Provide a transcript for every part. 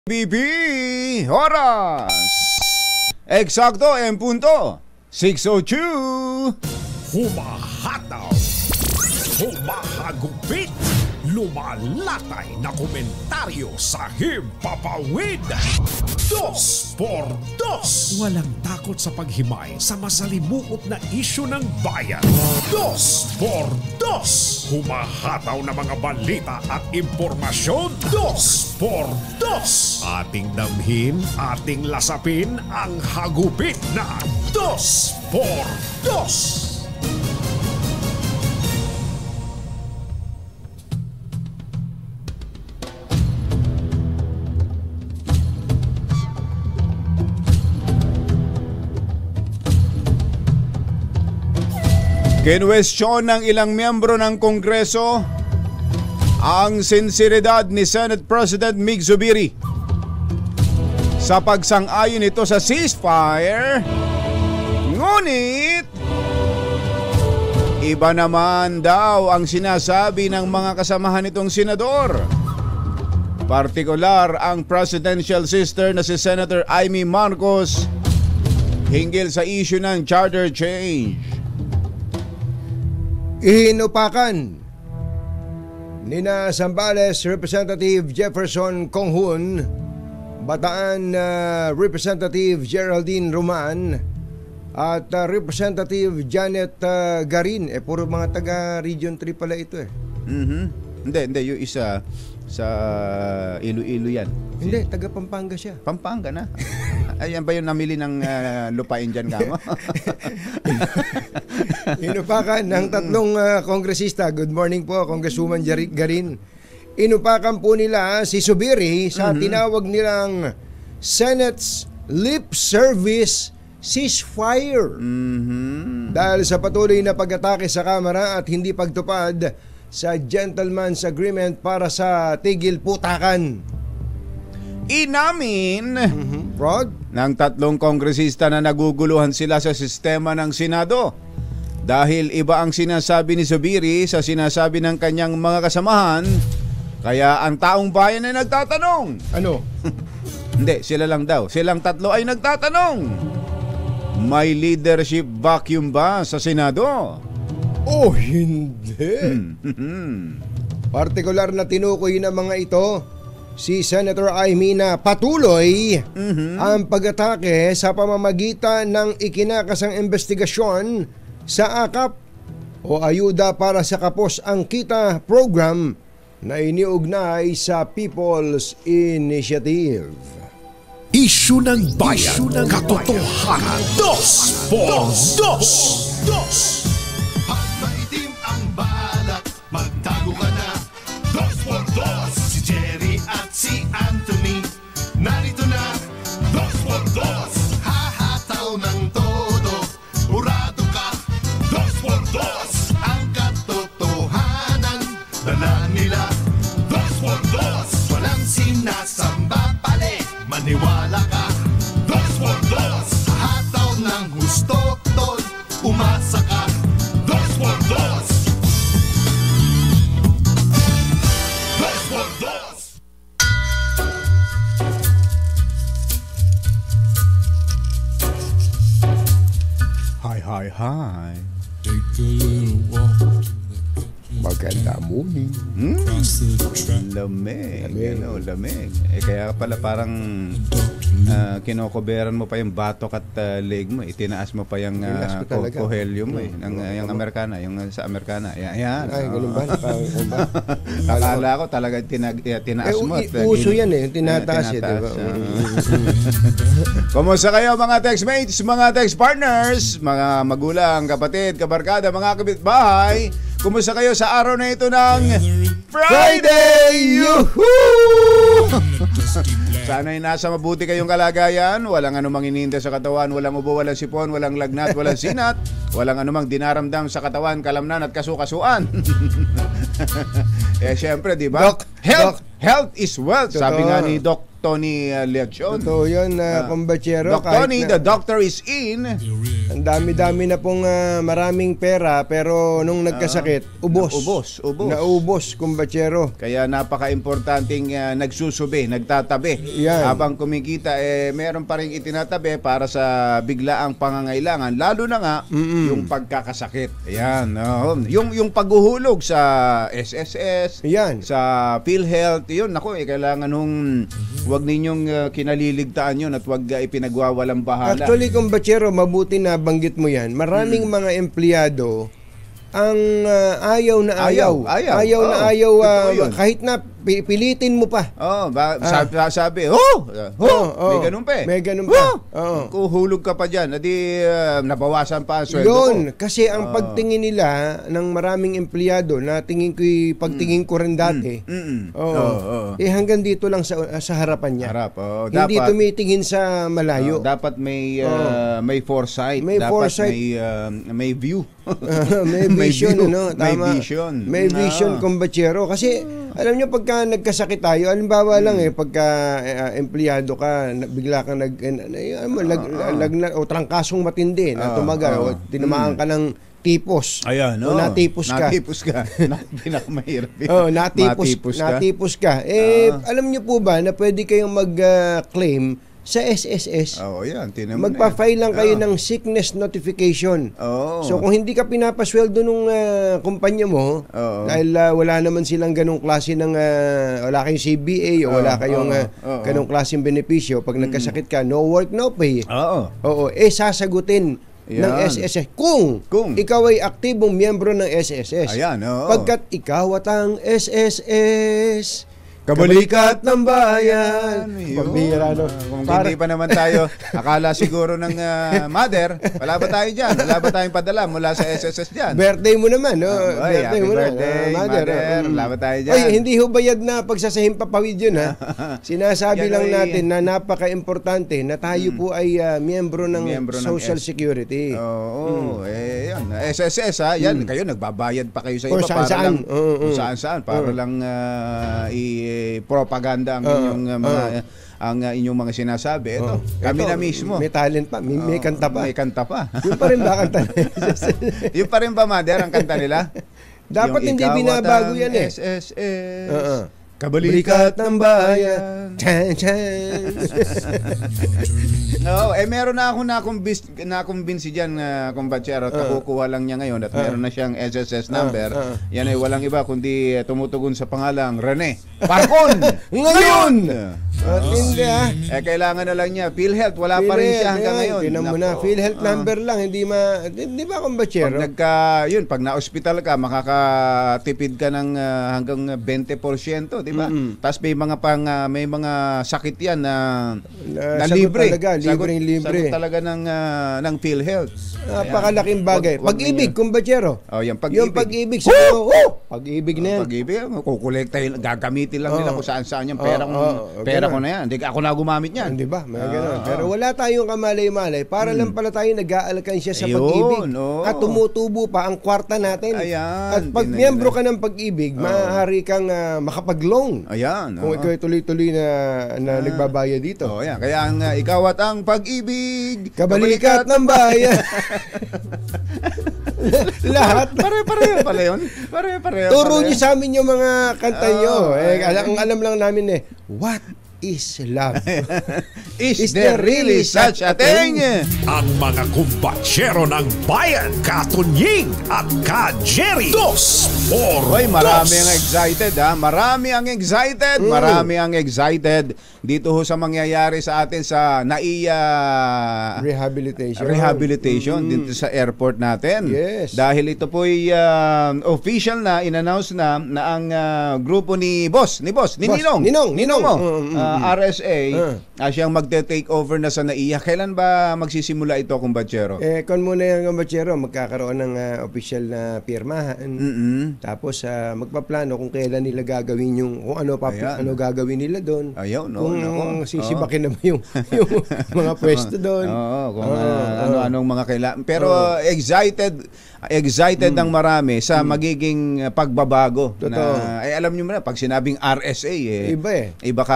BB Oras eksakto en punto 6:02. Humahataw, humahagupit, lumalatay na komentaryo sa himpapawid. 2x2. Walang takot sa paghimay sa masalimuot na isyu ng bayan. 2x2. Humahataw na mga balita at impormasyon. 2x2. Ating damhin, ating lasapin ang hagupit na 2x2. Kinwestiyon ng ilang miyembro ng Kongreso ang sinseridad ni Senate President Mig Zubiri sa pagsang-ayon nito sa ceasefire. Ngunit iba naman daw ang sinasabi ng mga kasamahan nitong senador. Partikular ang presidential sister na si Senator Amy Marcos hinggil sa issue ng charter change. Ihinupakan nina Zambales Representative Jefferson Conghun, Bataan Representative Geraldine Roman at Representative Janet Garin. Puro mga taga Region 3 pala ito . Hindi, yung isa sa Iloilo yan. Hindi, taga Pampanga siya. Pampanga na. Ayan ba yung namili ng lupain dyan, kamo? Inupakan ng tatlong kongresista. Good morning po, Congresswoman Garin. Inupakan po nila si Zubiri sa tinawag nilang Senate's lip service ceasefire. Dahil sa patuloy na pag-atake sa Kamara at hindi pagtupad sa gentleman's agreement para sa tigil putakan. Inamin Rod? ng tatlong kongresista na naguguluhan sila sa sistema ng Senado dahil iba ang sinasabi ni Zubiri sa sinasabi ng kanyang mga kasamahan, kaya ang taong bayan ay nagtatanong. Ano? Hindi, sila lang daw. Silang tatlo ay nagtatanong. May leadership vacuum ba sa Senado? Oh, hindi. Partikular na tinukoy ng mga ito si Senator Amy na patuloy ang pag-atake sa pamamagitan ng ikinakasang investigasyon sa AKAP o Ayuda para sa Kapos ang Kita program na iniugnay sa People's Initiative. Isyu ng bayan, katotohanan. 2x2. Maitim ang balak, magtago ka na. 2x2. Si Jerry at si Anthony, narito na. 2x2. Hahataw ng todo, urado ka. 2x2. Ang katotohanan, dala nila. 2x2. Walang sinasamba pali, maniwala ka. 2x2. Hahataw ng husto, tol, umasa ka. 2x2. 2x2. Hi. Take a little walk Maganda morning. Lamig. Lamig. Kaya pala parang kinokoberan mo pa yung batok at leg mo. Itinaas mo pa yung kohelyo mo. Yung Amerikana. Yung sa Amerikana. Yan. Ay, ganun ba? Akala ko talaga tinaas mo. Uso yan yung tinataas. Kumusta kayo mga textmates, mga text partners, mga magulang, kapatid, kabarkada, mga kapitbahay? Kumusta kayo sa araw na ito ng Friday? Yuhuu! Sana'y nasa mabuti kayong kalagayan, walang anumang ininda sa katawan, walang ubo, walang sipon, walang lagnat, walang sinat, walang anumang dinaramdam sa katawan, kalamnan at kasukasuan. Syempre, di ba? Doc, Health is wealth, sabi nga ni Doc Tony Leachon. Totoo yun, kumbachero. Doc Tony, the doctor is in. Ang dami-dami na pong maraming pera, pero nung nagkasakit, ubos. Naubos, kumbachero. Kaya napaka-importanting nagsusubi, nagtatabi. Yan. Habang kumikita, meron pa rin itinatabi para sa biglaang pangangailangan. Lalo na nga, yung pagkakasakit. Ayan. Yung paghuhulog sa SSS, Yan. sa PhilHealth, yun, kailangan wag ninyong kinaliligtaan yun at wag ipinagwawalang bahala. Actually, kumbachero, mabuti na banggit mo yan. Maraming mga empleyado ang ayaw na ayaw. Ayaw na ayaw, kahit na pilitin mo pa. Sabi, may ganun pa eh. May ganun pa. Kuhulog ka pa dyan, nabawasan pa ang sweldo Yun, ko. kasi ang pagtingin nila ng maraming empleyado na pagtingin ko rin dati, hanggang dito lang sa harapan niya. Hindi Dapat, tumitingin sa malayo. dapat may foresight. May dapat foresight. may view. May vision, view. ano? May Tama. vision. May vision, kumbachero. Kasi, alam nyo, pagka nagkasakit tayo, halimbawa lang pagka empleyado ka, bigla kang trangkasong matindi, na tumagal, o tinamaan ka ng tipos. Ayan, o natipos ka. Natipos ka. Pinakamahirap. Natipos ka. Alam nyo po ba na pwede kayong mag-claim sa SSS? Yan. Magpa-file lang kayo ng sickness notification. So kung hindi ka pinapasweldo nung kumpanya mo, dahil wala naman silang ganong klase ng wala kayong CBA o wala kayong ganong klaseng benepisyo, pag nagkasakit ka, no work, no pay. Sasagutin ng SSS kung ikaw ay aktibong miyembro ng SSS. Pagkat ikaw at ang SSS, kabalikat ng bayan. Pambira, no? Kung hindi pa naman tayo, akala siguro ng mother, wala ba tayo dyan? Wala ba tayong padala mula sa SSS dyan? Birthday mo naman, no? Happy birthday, mother. Wala ba tayo dyan? Hindi ho bayad na pagsasahim papawid yun, ha? Sinasabi lang natin na napaka-importante na tayo po ay miyembro ng Social Security. Yan. SSS, ha? Yan, kayo, nagbabayad pa kayo sa iba. Kung saan-saan. Para lang propaganda ang inyong inyong mga sinasabi. Kami na mismo. May talent pa, may kanta pa. May kanta pa. Yun pa rin ba kanta? Yun pa rin ba, mother, ang kanta nila? Dapat hindi binabago yan eh. SSS. Kabalikat ng bayan. Chan, chan. Meron na ako na-convince dyan, kumbachero, at nakukuha lang niya ngayon at meron na siyang SSS number. Yan ay walang iba kundi tumutugon sa pangalang Rene Parcon. Ngayon! Hindi kailangan na lang niya PhilHealth, wala pa rin siya hanggang ngayon. Tinan mo na, PhilHealth number lang, hindi ba kumbachero? Pag na-hospital ka, makakatipid ka ng hanggang 20%, di ba? Tapos may mga sakit yan na libre. Libre. Sagot talaga ng PhilHealth. Napakalaking bagay. Pag-ibig, kumbachero. Yung Yung pag-ibig sa pag-ibig na yan. Pag-ibig, kukolektahin, gagamitin lang nila kung saan-saan yung pera ko na yan. Hindi ako na gumamit niyan. Di ba? Pero wala tayong kamalay-malay. Para lang pala tayo nag-aalkan siya sa pag-ibig. At tumutubo pa ang kwarta natin. At pag miyembro ka ng pag-ibig, maaari kang makapag-loan. Kung ikaw tuloy-tuloy na nagbabayad dito. Kaya ikaw at ang pag-ibig, kabalikat ng bayan. Lahat. Pare-pareho pala yun. Pare-pareho. Turo niyo sa amin yung mga kanta nyo. Ang alam lang namin what is love? Is there really such a thing? Ang mga kumbatsero ng bayan, Katunying at Ka-Jerry. Dos por Hoy, marami ang excited, ha? Marami ang excited dito ho sa mangyayari sa atin sa NAIA Rehabilitation dito sa airport natin. Yes. Dahil ito po ay official na, in-announce na ang grupo ni Ninong mo. RSA, siyang magte-take over na sa NAIA. Kailan ba magsisimula ito, kumbatsero? Kung muna yung kumbatsero, magkakaroon ng official na pirmahan. Tapos magpaplano kung kailan nila gagawin kung ano gagawin nila doon. Kung sisibakin na ba yung mga pwesto doon. Kung ano-anong mga kailangan. Pero excited ang marami sa magiging pagbabago. Totoo. Alam niyo na, pag sinabing RSA, iba iba kagad ang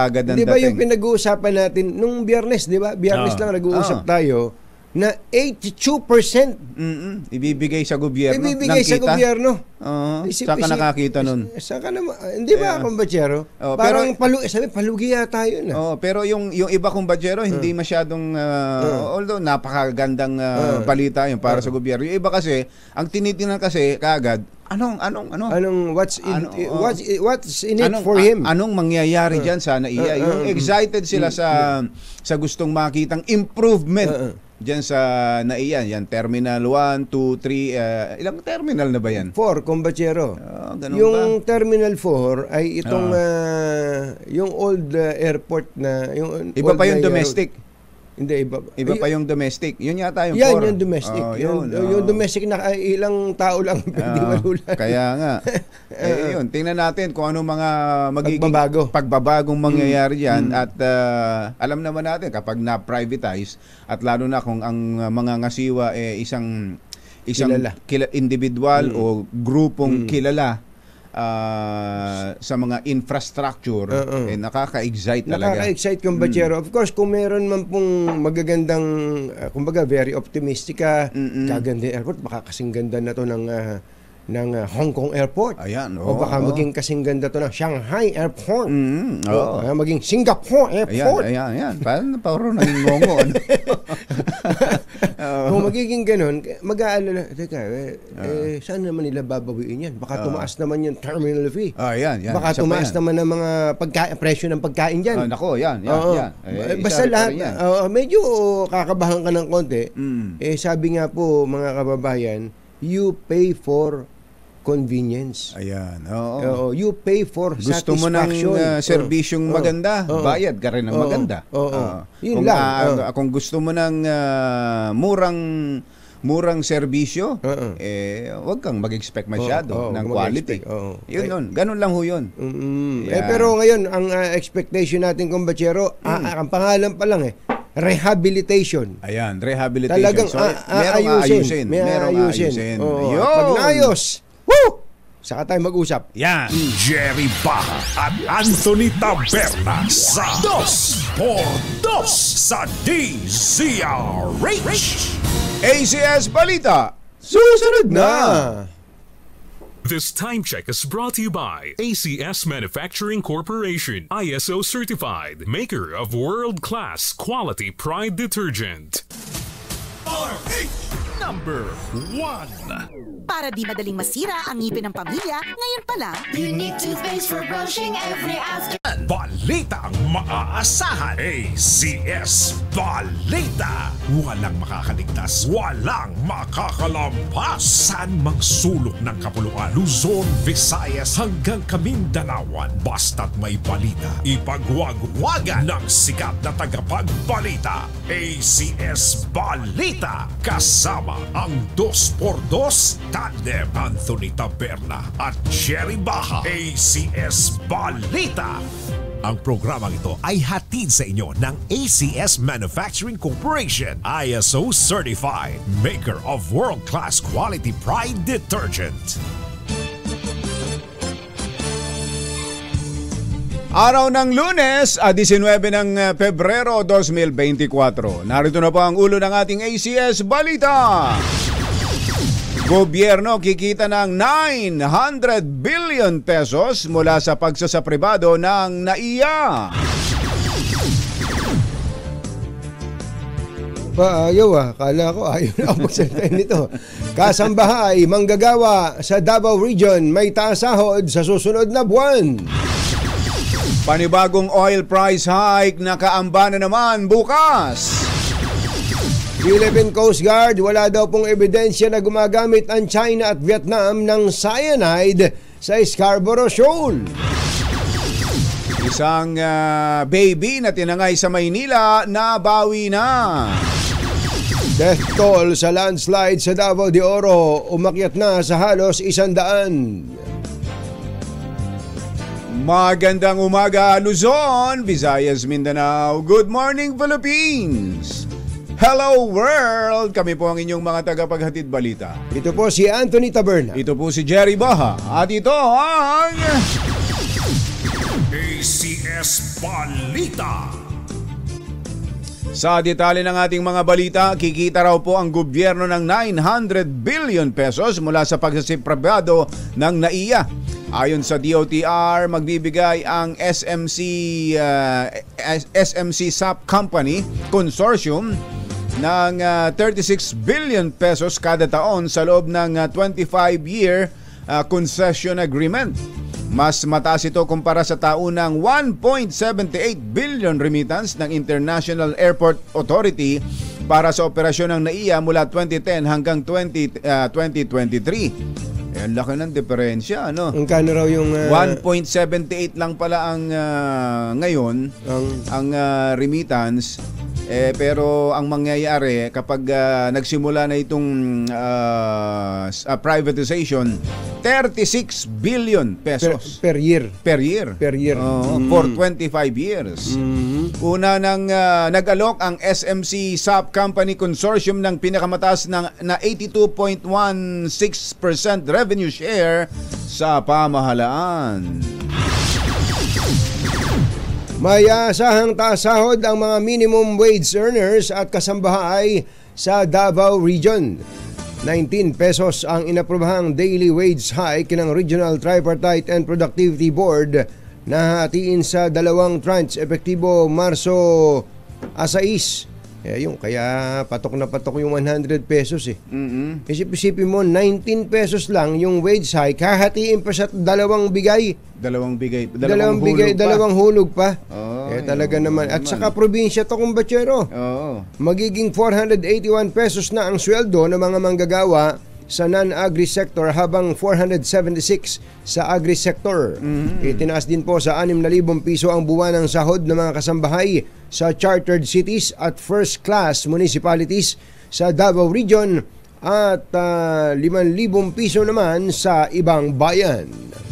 di ba yung dating. pinag-uusapan natin nung Biyernes, di ba? Biyernes Oo. lang nag-uusap Oo. tayo na 82% Ibibigay sa gobyerno ibibigay ng sa kita. gobyerno. Oo. Saan ka nakakita nun? Saan ka naman? Hindi ba, kumbachero? Oh, Parang palugi yata yun. Pero yung iba kong badyero hindi masyadong although napakagandang balita yun para sa gobyerno. Yung iba kasi ang tinitingnan kasi kaagad Anong what's in it anong, for him? Anong mangyayari diyan sa NAIA? Yung excited sila sa gustong makitang improvement diyan sa NAIA. Yan Terminal 1, 2, 3 ilang terminal na ba yan? 4, kumbachero. Ganun Yung ba? Terminal 4 ay itong yung old airport na yung Iba old pa yung na domestic. Hindi, iba. Iba pa yung domestic. Yun yata yung Yan, 4. yung domestic. Yun. Yung domestic na ilang tao lang hindi malulan. Kaya nga. Yun, tingnan natin kung ano mga magiging pagbabagong mangyayari diyan at alam naman natin kapag na-privatize at lalo na kung ang mga ngasiwa isang individual o grupong kilala sa mga infrastructure nakaka-excite talaga. Nakaka-excite kung bachero. Of course, kung meron man pong magagandang kumbaga very optimistic kaganda airport, baka kasing ganda na to ng Hong Kong Airport. Ayan, o baka maging kasing ganda to ng Shanghai Airport. O Oo. maging Singapore Airport. Ayan. Parang naging ngongo. Kung magiging ganun, mag-aalala, teka, saan naman nila babawiin yan? Baka tumaas naman yung terminal fee. Yan. Baka Isa pa tumaas yan. naman ang mga presyo ng pagkain dyan. Nako, yan. Basta Isa lahat, rin yan. medyo kakabahan ka ng konti. Sabi nga po, mga kababayan, you pay for convenience. Ayan. Oo. You pay for Gusto mo ng satisfaction. serbisyong maganda, bayad ka rin ng maganda. Yun lang. Kung gusto mo ng murang serbisyo, wag kang mag-expect masyado ng quality. Yun. Ganun lang ho yun. Pero ngayon, ang expectation natin kung bachero, ang pangalan pa lang rehabilitation. Ayan, rehabilitation. Talagang So, merong ayusin. Merong ayusin. Pag naayos, saka tayo mag-usap. Yan, Jerry Baha at Anthony Taberna sa 2x2 sa DZRH. ACS Balita, susunod na! This time check is brought to you by ACS Manufacturing Corporation, ISO certified, maker of world-class quality Pride detergent. Number 1. Para di madaling masira ang ngipin ng pamilya, ngayon pa lang, Unique toothpaste for brushing every afternoon. Balitang maaasahan. ACS Balita. Walang makakaligtas, walang makakalampas. Saan mang sulok ng kapuluan, Luzon, Visayas hanggang Kamindalawan. Basta't may balita, ipagwagwagan ng sikat na tagapagbalita. ACS Balita. Kasama ang 2x2 tandem Anthony Taberna at Jerry Baha. ACS Balita. Ang programang ito ay hatid sa inyo ng ACS Manufacturing Corporation, ISO certified, maker of world-class quality Pride detergent. Araw ng Lunes, 19 ng Pebrero 2024. Narito na po ang ulo ng ating ACS Balita. Gobyerno kikita ng 900 billion pesos mula sa pagsasapribado ng NAIA. Ayaw kala ko ayaw na ako magsalita nito. Kasambahay, manggagawa sa Davao Region, may taas sahod sa susunod na buwan. Panibagong oil price hike nakaamba na naman bukas. Philippine Coast Guard, wala daw pong ebidensya na gumagamit ang China at Vietnam ng cyanide sa Scarborough Shoal. Isang baby na tinangay sa Maynila nabawi na. Death toll sa landslide sa Davao de Oro umakyat na sa halos 100. Magandang umaga Luzon, Visayas, Mindanao. Good morning Philippines. Hello world! Kami po ang inyong mga tagapaghatid balita. Ito po si Anthony Taberna. Ito po si Jerry Baha. At ito ang ACS SSS Balita. Sa detalye ng ating mga balita, kikita raw po ang gobyerno ng 900 billion pesos mula sa pagsasiprabado ng NAIA. Ayon sa DOTR, magbibigay ang SMC SAP Company Consortium ng 36 billion pesos kada taon sa loob ng 25-year concession agreement. Mas mataas ito kumpara sa taunang 1.78 billion remittance ng International Airport Authority para sa operasyon ng NAIA mula 2010 hanggang 2023. Ang laki ng diferensya, ano? Ang kano raw yung 1.78 lang pala ang ngayon ang remittance. Pero ang mangyayari kapag nagsimula na itong privatization, 36 billion pesos per year. Per year. For 25 years. Una nang nag-alok ang SMC SAP Company Consortium ng pinakamataas na 82.16% revenue share sa pamahalaan. May asahang taas sahod ang mga minimum wage earners at kasambahay sa Davao Region. 19 pesos ang inaprobahang daily wage hike ng Regional Tripartite and Productivity Board na hatiin sa dalawang tranche epektibo Marso 6. Kaya patok na patok yung 100 pesos eh. Isip-isipin mo, 19 pesos lang yung wage hike, hahatiin pa sa dalawang bigay. Dalawang hulog pa. Talaga naman. At saka probinsya to, kumbatsero. Magiging 481 pesos na ang sweldo ng mga manggagawa sa non-agri sector habang 476 sa agri sector. Itinaas din po sa 6,000 piso ang buwan ng sahod ng mga kasambahay sa chartered cities at first class municipalities sa Davao Region at 5,000 piso naman sa ibang bayan.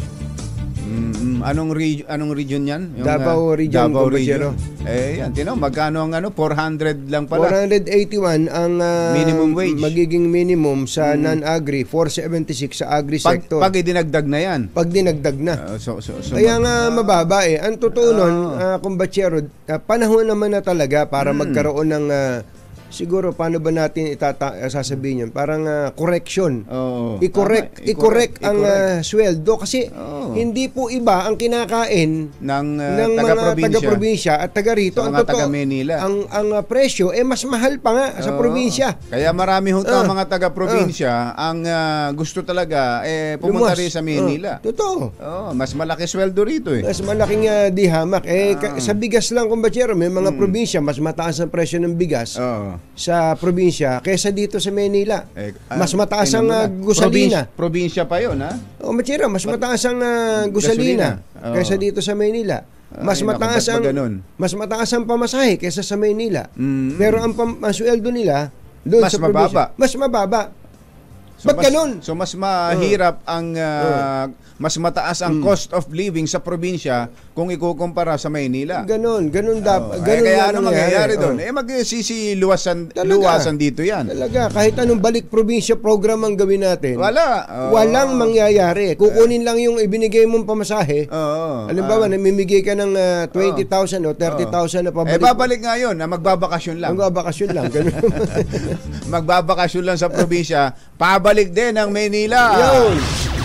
Anong region yan? Yung, Davao Region. Davao Region. Yan, magkano ang 400 lang pala. 481 ang minimum wage. Magiging minimum sa non-agri, 476 sa agri sector. Pag dinagdag na yan. Pag dinagdag na. Kaya nga mababa eh. Ang totoo nun, kumbatsero, panahon naman na talaga para magkaroon ng siguro paano ba natin sasabihin yun? Parang correction. I-correct ang sweldo kasi hindi po iba ang kinakain ng mga taga-probinsya at taga rito. Ang mga taga-Manila. Ang presyo mas mahal pa nga sa probinsya. Kaya marami mga taga-probinsya ang gusto talaga pumunta rin sa Manila. Totoo. Mas malaki sweldo rito eh. Mas malaking dihamak. Sa bigas lang, kumbatsero, may mga probinsya mas mataas ang presyo ng bigas. Sa probinsya kaysa dito sa Manila. Mas mataas ang gusalina. Probinsya pa 'yon, ha? Matira, mas mataas ang gusalina kaysa dito sa Manila. Mas mataas ang pamasahe kaysa sa Manila. Pero ang sweldo nila doon sa probinsya mas mababa. Ba't ganun? So mas mahirap ang mas mataas ang cost of living sa probinsya kung ikukumpara sa Maynila. Ganun dapat. Kaya ano mangyayari doon? Magsisiluwasan dito yan. Talaga, kahit anong balik probinsya program ang gawin natin. Walang mangyayari. Kukunin lang yung ibinigay mong pamasahe. Halimbawa, namimigay ka ng 20,000 o 30,000 na pabalik. Babalik nga yun, magbabakasyon lang. Ganun. Magbabakasyon lang sa probinsya, pabalik din ang Maynila. Yun.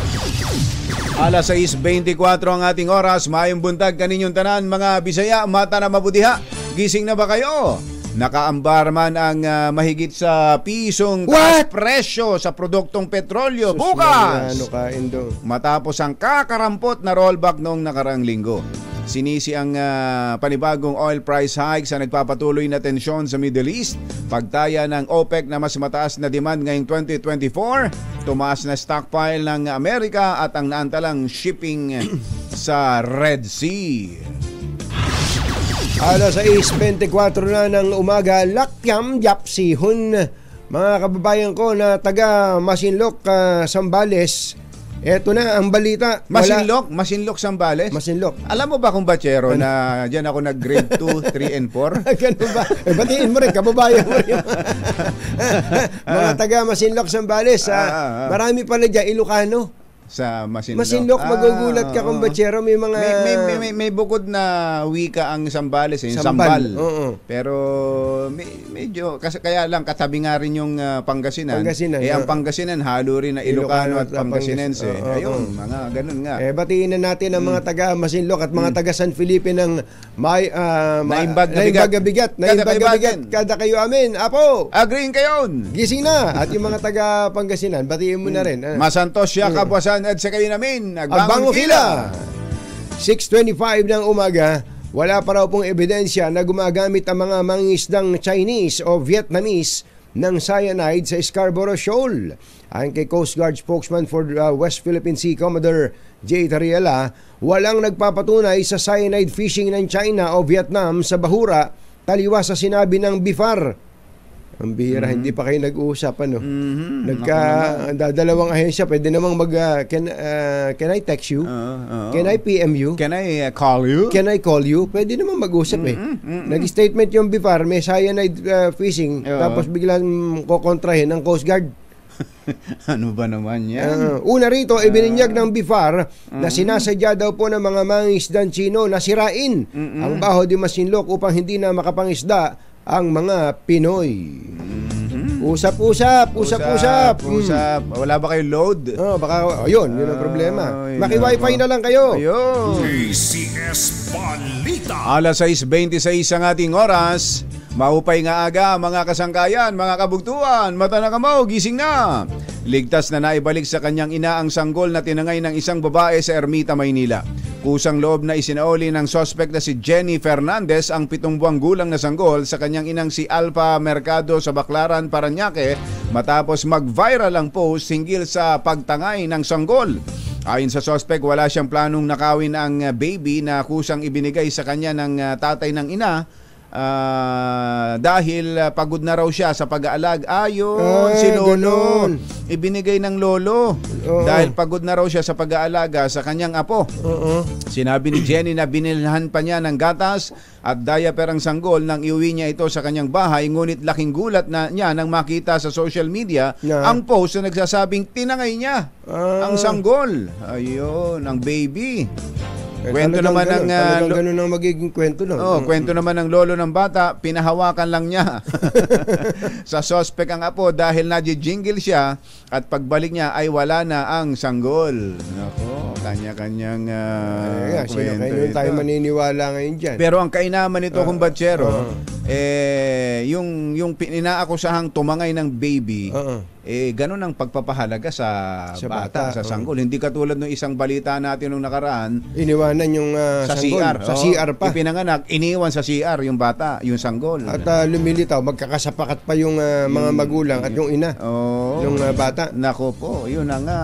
Alas 6:24 ang ating oras. Maayong buntag kaninyong tanan, mga Bisaya, mata na mabutiha. Gising na ba kayo? Nakaambar man ang mahigit sa pisong presyo sa produktong petrolyo bukas. Matapos ang kakarampot na rollback noong nakaraang linggo. Sinisi ang panibagong oil price hike sa nagpapatuloy na tensyon sa Middle East, pagtaya ng OPEC na mas mataas na demand ngayong 2024, tumaas na stockpile ng Amerika at ang naantalang shipping sa Red Sea. Alas 6:24 na ng umaga, lakyam yapsihon. Mga kababayan ko na taga Masinloc, Zambales, eto na ang balita. Masinloc, Zambales? Masinloc. Alam mo ba kung batsero na dyan ako nag-grade 2, 3, and 4? Ganun ba? Batiin mo rin, kababayan mo rin. Mga taga Masinloc, Zambales. Marami pala dyan, Ilocano. Sa Masinloc. Masinloc, magugulat ka kung Batsero, may mga... May bukod na wika ang Sambales, yung Sambal. Sambal. Oo. Pero medyo, kasi kaya lang, katabi nga rin yung Pangasinan. Ang Pangasinan, halo rin na Ilocano at Pangasinense. Ayun, mga ganun nga. Batiin na natin ang mga taga Masinloc at mga taga San Felipe ng Naimbag na bigat. Kada kayo amin. Apo! Agreeing kayon! Gising na! At yung mga taga Pangasinan, batiin mo na rin. Masantos siya, Kapuasan at sa kayo namin, Agbango Kila! 6:25 ng umaga, wala pa raw pong ebidensya na gumagamit ang mga mangingisdang Chinese o Vietnamese ng cyanide sa Scarborough Shoal. Ayon kay Coast Guard spokesman for West Philippine Sea, Commodore J. Tariela, walang nagpapatunay sa cyanide fishing ng China o Vietnam sa Bahura, taliwas sa sinabi ng BIFAR. Ang bihira, hindi pa kayo nag-uusap, ano? Dalawang ahensya, pwede namang can I text you? Can I PM you? Can I call you? Can I call you? Pwede namang mag-usap Nag-statement yung BIFAR, may cyanide fishing, tapos biglang kokontrahin ng Coast Guard. Ano ba naman yan? Una rito, ibininyag ng BIFAR na sinasadya daw po ng mga mangingisdang Chino na sirain ang Baho de Masinloc upang hindi na makapangisda ang mga Pinoy. Usap. Wala ba kayong load? Baka, yun ang problema. Maki-wifi na lang kayo. Ayun. ACS Balita. Alas 6:26 ang ating oras. Maupay nga aga, mga kasangkayan, mga kabugtuan, mata na kamaw, gising na. Ligtas na naibalik sa kanyang ina ang sanggol na tinangay ng isang babae sa Ermita, Maynila. Kusang loob na isinauli ng suspect na si Jenny Fernandez ang 7 buwang gulang na sanggol sa kanyang inang si Alpha Mercado sa Baclaran, Parañaque matapos mag-viral ang post hinggil sa pagtangay ng sanggol. Ayon sa suspect, wala siyang planong nakawin ang baby na kusang ibinigay sa kanya ng tatay ng ina. Dahil pagod na raw siya sa pag-aalag. Si Lolo ibinigay ng lolo dahil pagod na raw siya sa pag-aalaga sa kanyang apo. Sinabi ni Jenny na binilhan pa niya ng gatas at diaper ang sanggol nang iuwi niya ito sa kanyang bahay, ngunit laking gulat na niya nang makita sa social media ang post na nagsasabing tinangay niya ang sanggol. Ayun, ang baby. Kwento naman ng ganun ang magiging kwento, no? Kwento naman ng lolo ng bata, pinahawakan lang niya sa suspect ang apo dahil nadjingle siya at pagbalik niya ay wala na ang sanggol. Nako, kanya-kanyang sino kayo tayo maniniwala ngayon dyan? Pero ang kainaman nito kung Batsero, yung inaakusahang tumangay ng baby, ganun ang pagpapahalaga sa bata, sa sanggol. Hindi katulad ng isang balita natin nung nakaraan, iniwanan yung sa sanggol. CR. Sa CR pa. Ipinanganak, iniwan sa CR yung bata, yung sanggol. At lumilitaw, magkakasapakat pa yung mga magulang at yung ina. Yung bata. Nako po, yun na nga.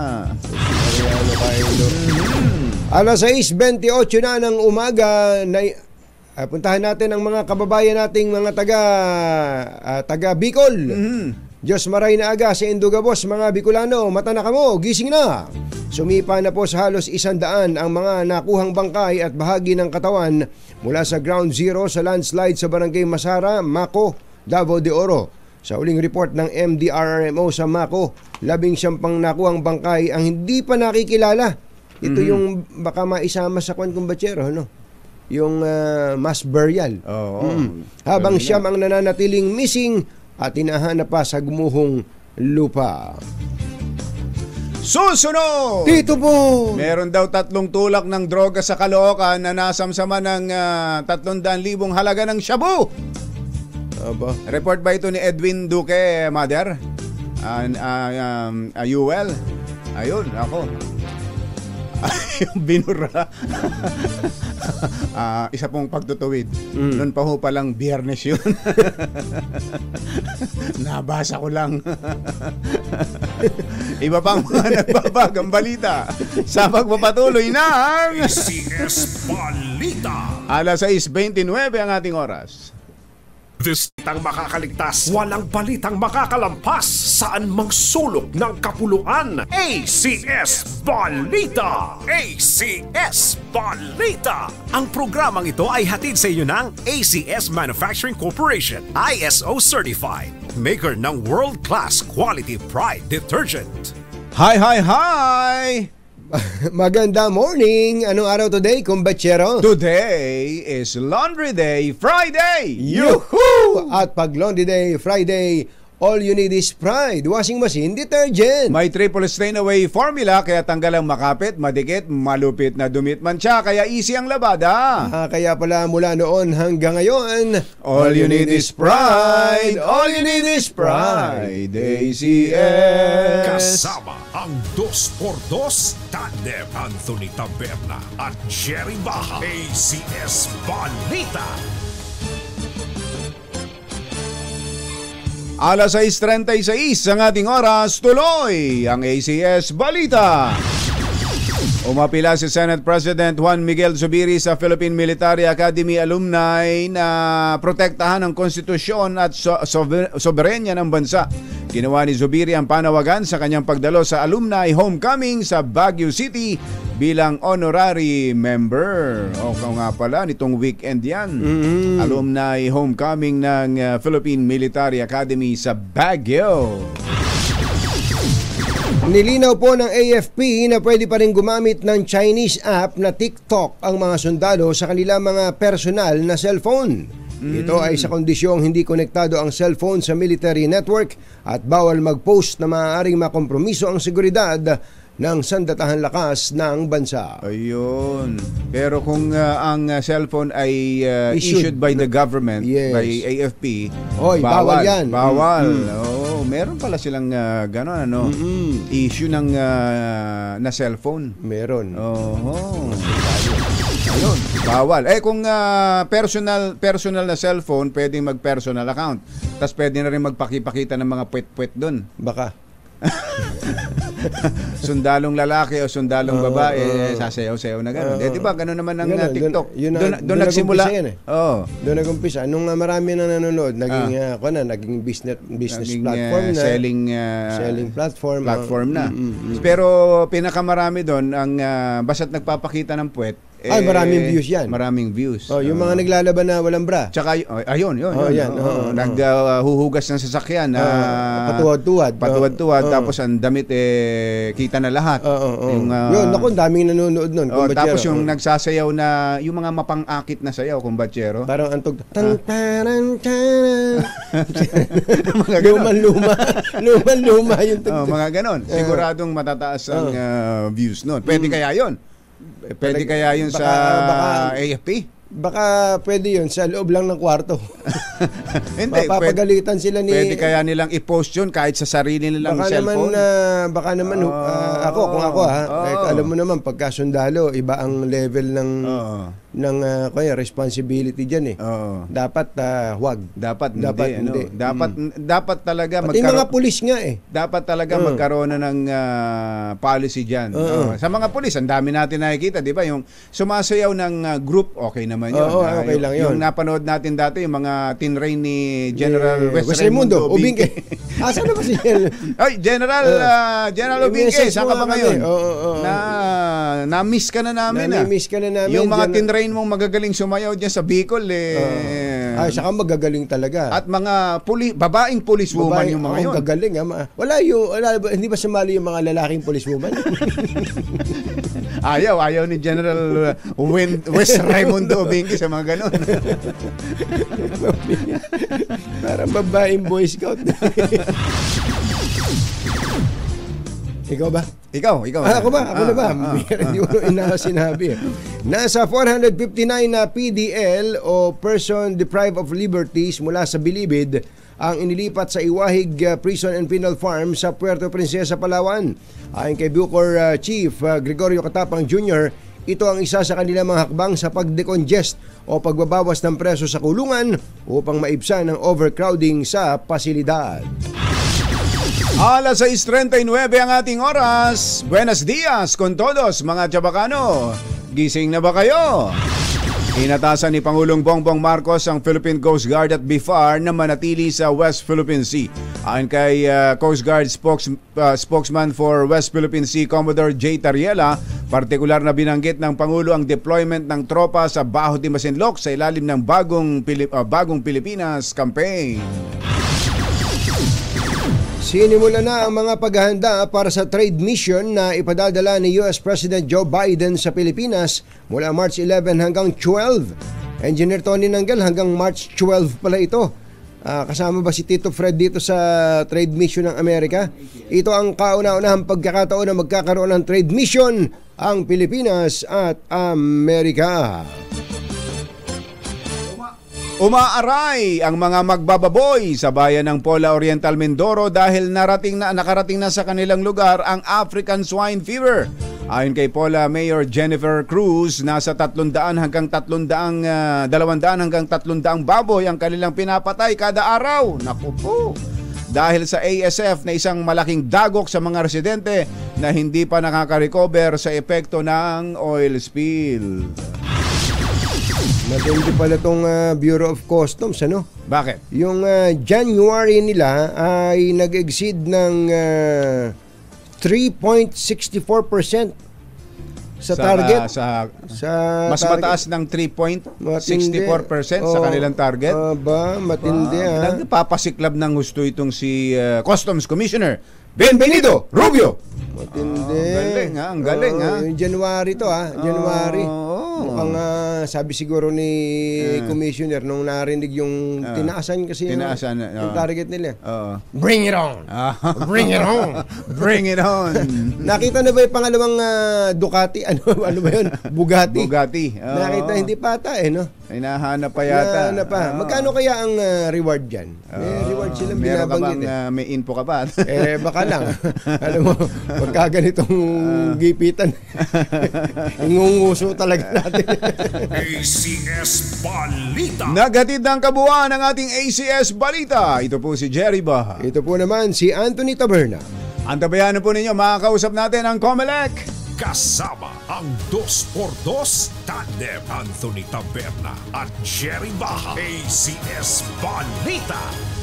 Alas 6:28 na ng umaga, puntahan natin ang mga kababayan nating mga taga Bicol. Diyos maray na aga sa Indugabos, mga Bicolano, mata na kamo, gising na. Sumipa na po sa halos 100 ang mga nakuhang bangkay at bahagi ng katawan mula sa Ground Zero sa landslide sa Barangay Masara, Maco, Davao de Oro. Sa uling report ng MDRRMO sa Maco, 19 pang nakuhang bangkay ang hindi pa nakikilala. Ito yung baka maisama sa kwan Batsero, no? Yung mass burial. Habang siyam ang nananatiling missing at hinahanap pa sa gumuhong lupa. Susunod! Tito po! Meron daw 3 tulak ng droga sa Caloocan na nasamsama ng 300,000 halaga ng shabu. Report ba ito ni Edwin Duque, Mother? Yuel? Ayun, ako. Binura. Isa pong pagtutuwid. Noon pa ho palang Biyernes yun. Nabasa ko lang. Iba pang mga nagbabagang balita sa pagpapatuloy ng ACS Balita. Alas 6:29 ang ating oras. This tang makakaligtas, walang balitang makakalampas, saan mang sulok ng kapuluan. ACS Balita! ACS Balita! Ang programang ito ay hatid sa inyo ng ACS Manufacturing Corporation, ISO Certified, maker ng world-class quality Pride Detergent. Hi! Maganda morning. Anong araw today, kumbachero? Today is Laundry Day Friday! Yuhu! At pag Laundry Day Friday, all you need is Pride washing machine detergent. May triple stain away formula kaya tanggal ang makapit, madikit, malupit na dumit man siya kaya easy ang labada. Kaya pala mula noon hanggang ngayon, All you need is Pride! All you need is Pride! ACS! Kasama ang 2x2 Tandem Anthony Taberna at Jerry Baja. ACS Balita. Alas 6:36 ang ating oras, tuloy ang ACS Balita. Umapila si Senate President Juan Miguel Zubiri sa Philippine Military Academy alumni na protektahan ang konstitusyon at soberenya ng bansa. Ginawa ni Zubiri ang panawagan sa kanyang pagdalo sa alumni homecoming sa Baguio City bilang honorary member. O nga pala, nitong weekend yan. Alumni homecoming ng Philippine Military Academy sa Baguio. Nilinaw po ng AFP na pwede pa rin gumamit ng Chinese app na TikTok ang mga sundalo sa kanilang mga personal na cellphone. Ito ay sa kondisyong hindi konektado ang cellphone sa military network at bawal mag-post na maaaring makompromiso ang seguridad ng sandatahan lakas ng bansa. Ayun. Pero kung ang cellphone ay issued by the government, Yes. by AFP, Oy, bawal yan. Bawal. Oh, meron pala silang gano'n, ano? Issue ng na cellphone. Meron. Oh. Ayun, bawal. Kung personal na cellphone, pwedeng mag-personal account. Tapos pwede na rin magpakipakita ng mga puwet-puwet doon. Baka. Sundalong lalaki o sundalong babae, sasayaw-sayaw na gano'n. Di ba, gano'n naman ang Ganun, TikTok. doon nagsimula. yan eh. Oo. Doon nag-umpisa. Nung marami na nanonood, naging business Naging, platform na. selling platform. platform na. Pero pinakamarami doon, ang basta't nagpapakita ng puwet, maraming views yan. Maraming views. Yung mga naglalaban na walang bra. Tsaka, ayun. yan. Naghuhugas ng sasakyan. Patuwad-tuwad. Patuwad-tuwad. Tapos ang damit, kita na lahat. Yun, naku, daming nanonood nun. Tapos yung nagsasayaw na, yung mga mapang-akit na sayaw, kumbatsero. Parang antog. Luman-luma yung tugtog. Mga ganon. Siguradong matataas ang views nun. Pwede kaya yun? Pwede kaya yun sa AFP? Baka pwede yun sa loob lang ng kwarto. Hindi, mapapagalitan sila ni... Pwede kaya nilang i-post yun kahit sa sarili nilang cellphone? Baka naman, kung ako alam mo naman, pagkasundalo, iba ang level ng responsibility dyan eh. Dapat wag. Dapat hindi. Dapat talaga pati mga pulis nga eh. Dapat talaga magkaroon na ng policy dyan. Sa mga pulis, ang dami natin nakikita, di ba? Yung sumasayaw ng group, okay naman yun. Okay lang yun. Yung napanood natin dati, yung mga tinrain ni General Wes Raimundo Ubingke. Saan na ba si General Ubingke, saan ka ba ngayon? Na-miss ka na namin. Na-miss ka na namin. Yung mga tinrain mong magagaling sumayaw dyan sa Bicol saka magagaling talaga. At mga babaeng policewoman yung mga yun. Gagaling. Hindi ba sumali yung mga lalaking policewoman? Ayaw ni General Wes Raimundo Ubingke sa mga ganon. Parang babaeng Boy Scout. Ikaw ba? Ikaw. Ako na ba? Hindi mo sinabi. Nasa 459 na PDL o Person Deprived of Liberties mula sa Bilibid ang inilipat sa Iwahig Prison and Penal Farm sa Puerto Princesa, Palawan. Ayon kay Bucor Chief Gregorio Catapang Jr., ito ang isa sa kanilang mga hakbang sa pag-decongest o pagbabawas ng preso sa kulungan upang maibsan ang overcrowding sa pasilidad. Alas 6:39 ang ating oras. Buenos dias con todos mga Chabacano. Gising na ba kayo? Inatasan ni Pangulong Bongbong Marcos ang Philippine Coast Guard at BIFAR na manatili sa West Philippine Sea. Ayon kay Coast Guard spokesman for West Philippine Sea, Commodore J. Tariela, partikular na binanggit ng Pangulo ang deployment ng tropa sa Baho de Masinloc sa ilalim ng Bagong Pilipinas Campaign. Sinimula na ang mga paghahanda para sa trade mission na ipadadala ni US President Joe Biden sa Pilipinas mula March 11 hanggang 12. Engineer Tony Nanggel, hanggang March 12 pala ito. Kasama ba si Tito Fred dito sa trade mission ng Amerika? Ito ang kauna-unahang pagkakataon na magkakaroon ng trade mission ang Pilipinas at Amerika. Umaaray ang mga magbababoy sa bayan ng Pola Oriental, Mindoro dahil nakarating na sa kanilang lugar ang African Swine Fever. Ayon kay Pola Mayor Jennifer Cruz, nasa 200 hanggang 200 hanggang 300 baboy ang kanilang pinapatay kada araw. Naku po! Dahil sa ASF na isang malaking dagok sa mga residente na hindi pa nakaka-recover sa epekto ng oil spill. Matindi pala itong Bureau of Customs, ano? Bakit? Yung January nila ay nag-exceed ng 3.64% sa target. Mas target. mataas ng 3.64% sa kanilang target. Matindi Nagpapasiklab ng gusto itong si Customs Commissioner Benvenido Rubio. Matindi. Ang galing ha. Yung January to January. Mukhang sabi siguro ni Commissioner nung narinig yung tinaasan kasi yung target nila. Bring it on! Bring it on! Bring it on! Nakita na ba yung pangalawang Ducati? Ano ba yun? Bugatti. Nakita, hindi pata no? Hinahanap pa yata. Magkano kaya ang reward dyan? May reward silang binabanggit. May info ka pa? Baka lang. Alam mo, pagka ganitong gipitan, ingunguso talaga natin. ACS Balita. Naghatid ng kabuuan ng ating ACS Balita. Ito po si Jerry Baha. Ito po naman si Anthony Taberna. Antabayanan po ninyo, makakausap natin ang COMELEC. Kasama ang 2x2 tandem Anthony Taberna at Jerry Baha. ACS Balita.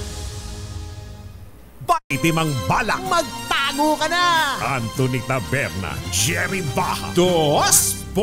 Itimang balak, magtago ka na! Anthony Taberna, Jerry Baha. 2x2.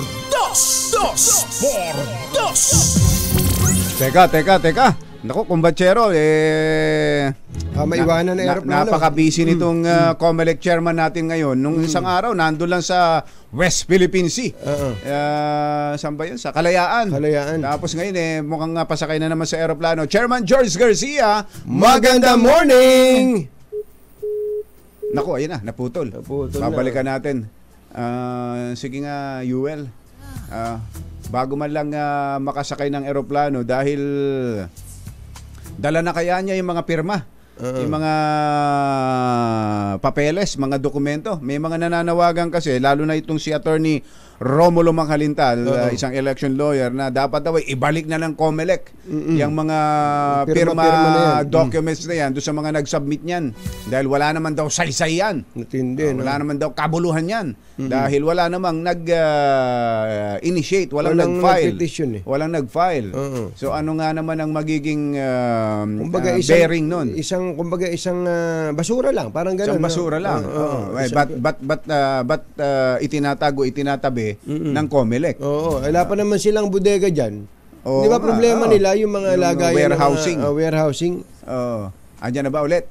2x2. Teka. Naku, kumbatsero, maiwanan na aeroplano. Napaka-busy nitong COMELEC chairman natin ngayon. Nung isang araw, nandun lang sa West Philippine Sea. Saan ba yun? Sa Kalayaan. Tapos ngayon, mukhang pasakay na naman sa aeroplano. Chairman George Garcia, magandang morning! Naku, ayun na, naputol. Babalikan natin. Sige nga, Yuel. Bago man lang makasakay ng aeroplano dahil dala na kaya niya yung mga pirma, yung mga papeles, mga dokumento. May mga nananawagan kasi, lalo na itong si Attorney Romulo Manghalintal, isang election lawyer, na dapat daw ibalik na ng COMELEC yung mga pirma na documents na yan doon sa mga nag-submit niyan. Dahil wala naman daw saysay yan. Wala naman daw kabuluhan yan. Dahil wala namang nag-initiate, walang nag-file. Walang nag-file. So ano nga naman ang magiging bearing nun? Isang basura lang, parang gano'n. Isang basura lang. But itinatabi ng COMELEC. Wala pa naman silang bodega dyan. Di ba problema nila yung mga lagayan warehousing? Andyan na ba ulit?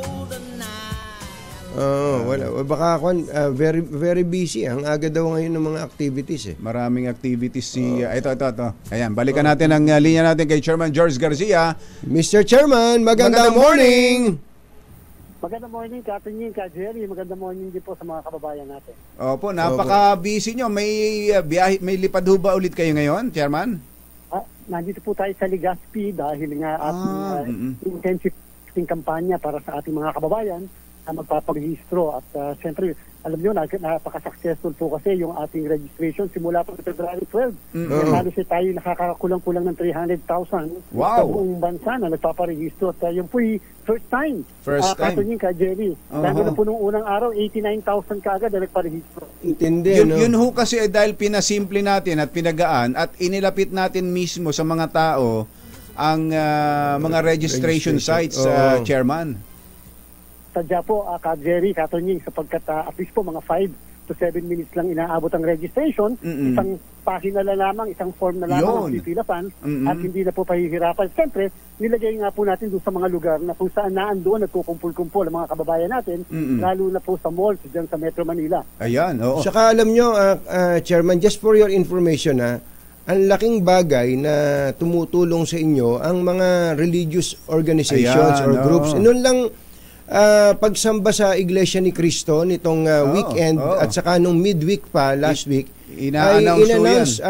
Wala. Baka very very busy. Ang aga daw ngayon ng mga activities Maraming activities ito. Ayan, balikan natin ang linya natin kay Chairman George Garcia. Mr. Chairman, magandang morning! Magandang morning, Katunyin, Jerry. Magandang morning din po sa mga kababayan natin. Opo, napaka-busy nyo. May lipad ho ba ulit kayo ngayon, Chairman? Nandito po tayo sa Legazpi dahil nga ating intensive kampanya para sa ating mga kababayan na magpaparehistro. At siyempre, alam nyo, napaka-successful po kasi yung ating registration simula po February 12. Halos tayo nakakakulang-kulang ng 300,000 sa buong bansa na nagpaparehistro. At yung po first time. Katunyin ka, Jerry. Dahil na po nung unang araw, 89,000 kaagad na nagparehistro. Yun ho kasi dahil pinasimple natin at pinagaan at inilapit natin mismo sa mga tao ang mga registration sites, Chairman. Tadya po, Jerry, Katonying, sapagkat at least po mga 5 to 7 minutes lang inaabot ang registration, isang pahina na lamang, isang form na lamang ang pipilapan at hindi na po pahihirapan. Siyempre, nilagay nga po natin doon sa mga lugar na kung saan naandoon nagkukumpul-kumpul ang mga kababayan natin, lalo na po sa malls dyan sa Metro Manila. Ayan, oo. Saka alam nyo, Chairman, just for your information, ang laking bagay na tumutulong sa inyo ang mga religious organizations or groups. Noon lang, pagsamba sa Iglesia ni Cristo nitong weekend at saka nung midweek pa last week ina-announce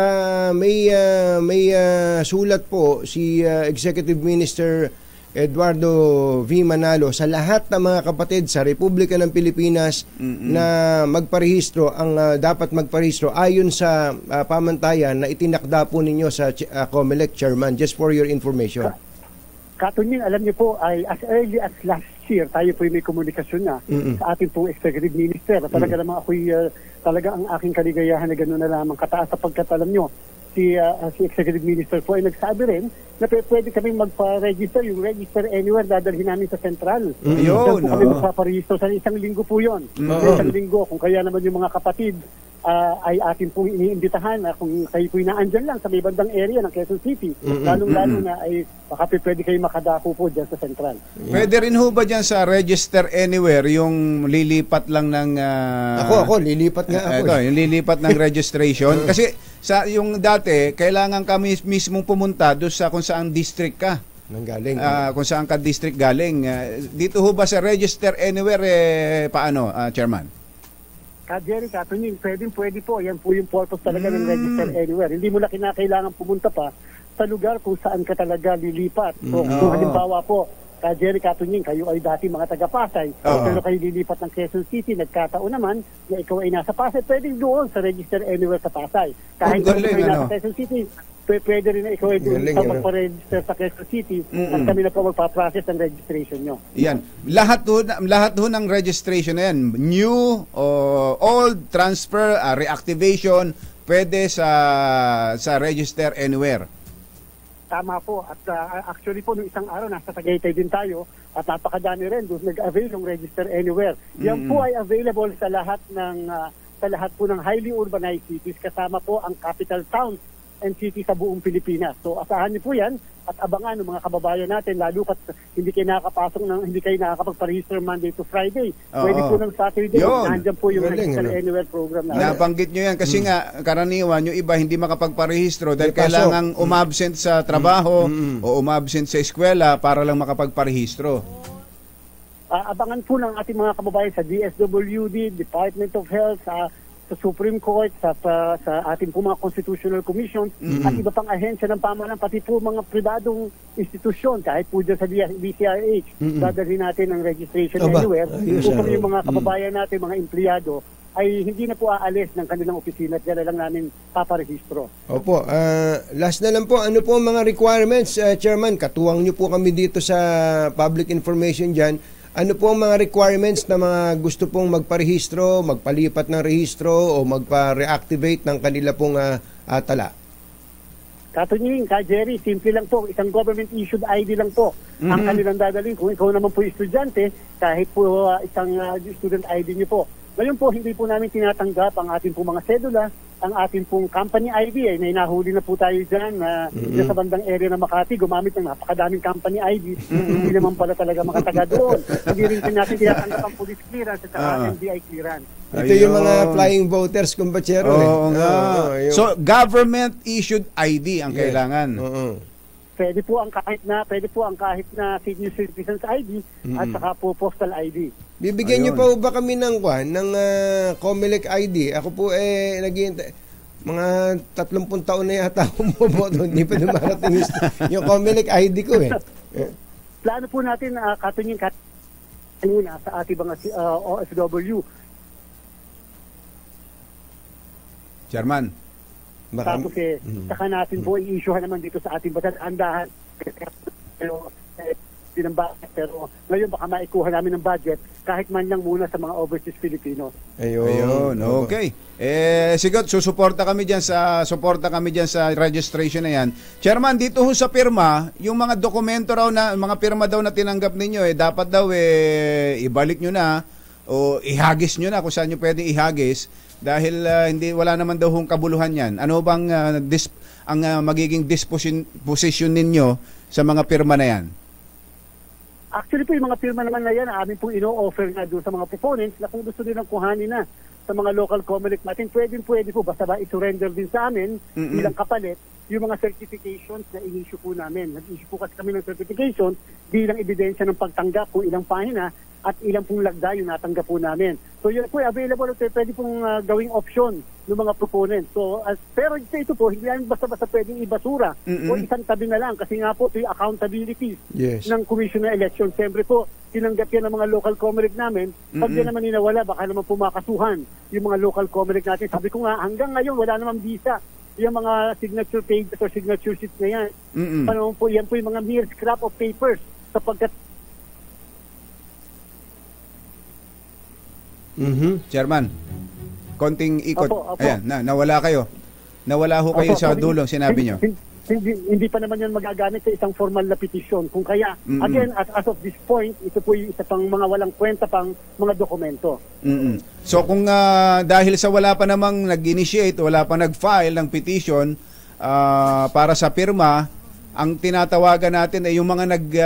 may sulat po si Executive Minister Eduardo V. Manalo sa lahat ng mga kapatid sa Republika ng Pilipinas na magparehistro ang dapat magparehistro ayon sa pamantayan na itinakda po ninyo sa COMELEC, Chairman, just for your information. Katunying, alam niyo po, ay as early as last year, tayo po may komunikasyon na sa ating pong Executive Minister. Talaga naman ako'y, talaga ang aking kaligayahan na gano'n na lamang kataas sapagkat alam niyo, si Executive Minister po ay nagsabi rin na pwede kami magpa-register, yung register anywhere, dadalhin namin sa Central. Ayun, kami magpaparehistro sa isang linggo po yun. Isang linggo, kung kaya naman yung mga kapatid, ay atin pong iniimbitahan kung kayo po'y naandyan lang sa may bandang area ng Quezon City. Lalong-lalo na ay baka pwede kayo makadako po dyan sa Central. Pwede rin ho ba dyan sa register anywhere yung lilipat lang ng... Ako, lilipat nga ako. Yung lilipat ng registration. Kasi sa yung dati, kailangan kami mismong pumunta doon sa kung saan district ka. Nanggaling. Kung saan ka district galing. Dito ho ba sa register anywhere, paano, Chairman? Jerry, Katunying, pwede po. Yan po yung purpose talaga ng register anywhere. Hindi mo na kinakailangan pumunta pa sa lugar kung saan ka talaga lilipat. So, kung halimbawa po, Jerry, Katunying, kayo ay dati mga taga-Pasay, pero kayo lilipat ng Quezon City, nagkataon naman na ikaw ay nasa Pasay, pwede doon sa register anywhere sa Pasay. Kahit kung kayo nasa Quezon City, pwede rin na ikaw ay doon sa magpa-register sa Quezon City at kami na po magpa-process ng registration nyo. Yan. Lahat ho ng registration na yan, new, old, transfer, reactivation, pwede sa register anywhere. Tama po. At actually po, nung isang araw, nasa Tagaytay din tayo at napakadami rin doon nag-avail ng register anywhere. Yan po ay available sa lahat po ng highly urbanized cities kasama po ang capital towns and cities sa buong Pilipinas. So asahan niyo po yan at abangan ng mga kababayan natin lalo pat hindi kayo nakakapag-register Monday to Friday. Pwede po ng Saturday. Nandiyan po yung register anywhere program natin. Nabanggit nyo yan kasi nga karaniwan yung iba hindi makapagparehistro dahil kailangang umabsent sa trabaho o umabsent sa eskwela para lang makapagparehistro. Abangan po ng ating mga kababayan sa DSWD, Department of Health, sa Supreme Court, sa ating po mga constitutional commissions at iba pang ahensya ng pamahalaan, pati po mga pribadong institusyon, kahit po dyan sa DCRH, dadalhin natin ang registration anywhere. Upang yung mga kababayan natin, mga empleyado, ay hindi na po aalis ng kanilang opisina at dyan lang namin paparehistro. Opo. Last na lang po, ano po ang mga requirements, Chairman? Katuwang nyo po kami dito sa public information dyan. Ano po ang mga requirements na mga gusto pong magparehistro, magpalipat ng rehistro o magpa-reactivate ng kanila pong tala? Katunying, Jerry, simple lang po. Isang government-issued ID lang po ang kanilang dadalhin. Kung ikaw naman po estudyante, kahit po isang student ID nyo po. Ngayon po, hindi po namin tinatanggap ang ating po mga sedula, ang ating pong company ID ay nahuli na po tayo dyan sa bandang area ng Makati, gumamit ng napakadaming company ID. Hindi naman pala talaga makataga doon. Hindi rin natin tinatanggap ang police clearance at NBI clearance. Ito yung mga flying voters, kumpatsero. So, government-issued ID ang kailangan. Pwede po ang kahit na senior citizens ID at saka po postal ID. Bibigyan niyo pa ba kami ng COMELEC ID? Ako po naghihintay. Mga 30 taon na yata umuboto. Hindi pa dumarating yung COMELEC ID ko Plano po natin, Katunying, sa ating mga OFW. Chairman. Tapos saka natin po i-issuehan naman dito sa ating batas. Andahan. Pero ngayon baka maikuha namin ng budget kahit man lang muna sa mga overseas Filipinos. Ayun, okay. Siguro susuporta kami diyan sa registration na yan. Chairman, dito ho sa pirma, yung mga dokumento raw na mga pirma daw na tinanggap ninyo dapat daw ibalik nyo na o ihagis nyo na kung saan nyo pwedeng ihagis. Dahil wala naman daw hong kabuluhan yan. Ano bang magiging disposition ninyo sa mga pirma na yan? Actually po, yung mga firma naman na yan, amin pong ino-offer nga doon sa mga proponents na kung gusto nilang kuhanin na sa mga local Comelec natin, pwede po, basta ba i-surrender din sa amin bilang kapalit yung mga certifications na in-issue po namin. Nag-issue po kasi kami ng certifications bilang ebidensya ng pagtanggap kung ilang pahina at ilang pong lagda yung natanggap po namin. So yun po, available, pwede pong gawing option ng mga proponents. So, pero ito po, hindi yan basta-basta pwedeng ibasura o isang tabi na lang kasi nga po ito yung accountability ng Commission na Election. Siyempre po, tinanggap yan ng mga local Comelec namin. Pag yan naman ninawala, baka naman pumakasuhan yung mga local Comelec natin. Sabi ko nga, hanggang ngayon, wala namang visa yung mga signature pages or signature sheets na yan. Paano po, yan po yung mga mere scrap of papers sapagkat Chairman, konting ikot. Opo. Ayan, nawala kayo. Nawala ho kayo sa dulong, sinabi nyo. Hindi pa naman yan magagamit sa isang formal na petisyon. Kung kaya, again, as of this point, ito po yung isa pang mga walang kwenta pang mga dokumento. So kung dahil sa wala pa namang nag-initiate, wala pa nag-file ng petition para sa pirma, ang tinatawagan natin ay yung mga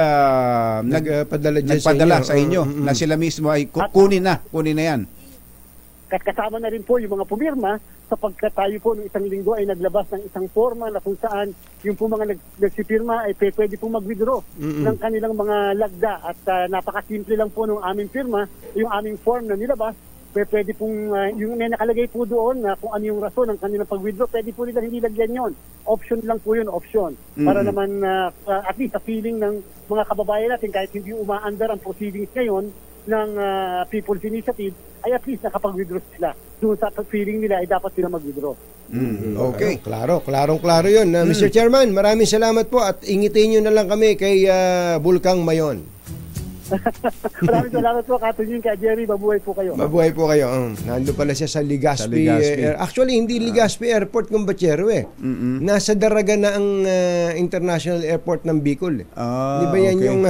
nagpadala sa inyo na sila mismo ay kunin na yan. Kasama na rin po yung mga pumirma sapagkat tayo po noong isang linggo ay naglabas ng isang forma na kung saan yung po mga nagsipirma ay pwede po mag-withdraw ng kanilang mga lagda at napakasimple lang po ng aming firma, yung aming form na nilabas, pwede pong yung nakalagay po doon na kung ano yung rason ng kanilang pag-withdraw, pwede po nila hindi lagyan yon. Option lang po yun, option. Para naman at least sa feeling ng mga kababayan natin kahit hindi umaandar ang proceedings ngayon ng People's Initiative, ay at least nakapag-withdraw sila. Doon sa feeling nila ay dapat sila mag-withdraw. Okay. Klarong-klaro yun. Mr. Chairman, maraming salamat po at ingitin nyo na lang kami kay Bulkang Mayon. Maraming salamat po, Katunying, kay Jerry. Mabuhay po kayo. Mabuhay po kayo. Nandun pala siya sa Legazpi. Actually, hindi Legazpi Airport ng Bachero Nasa Daraga na ang International Airport ng Bicol. Di ba yan yung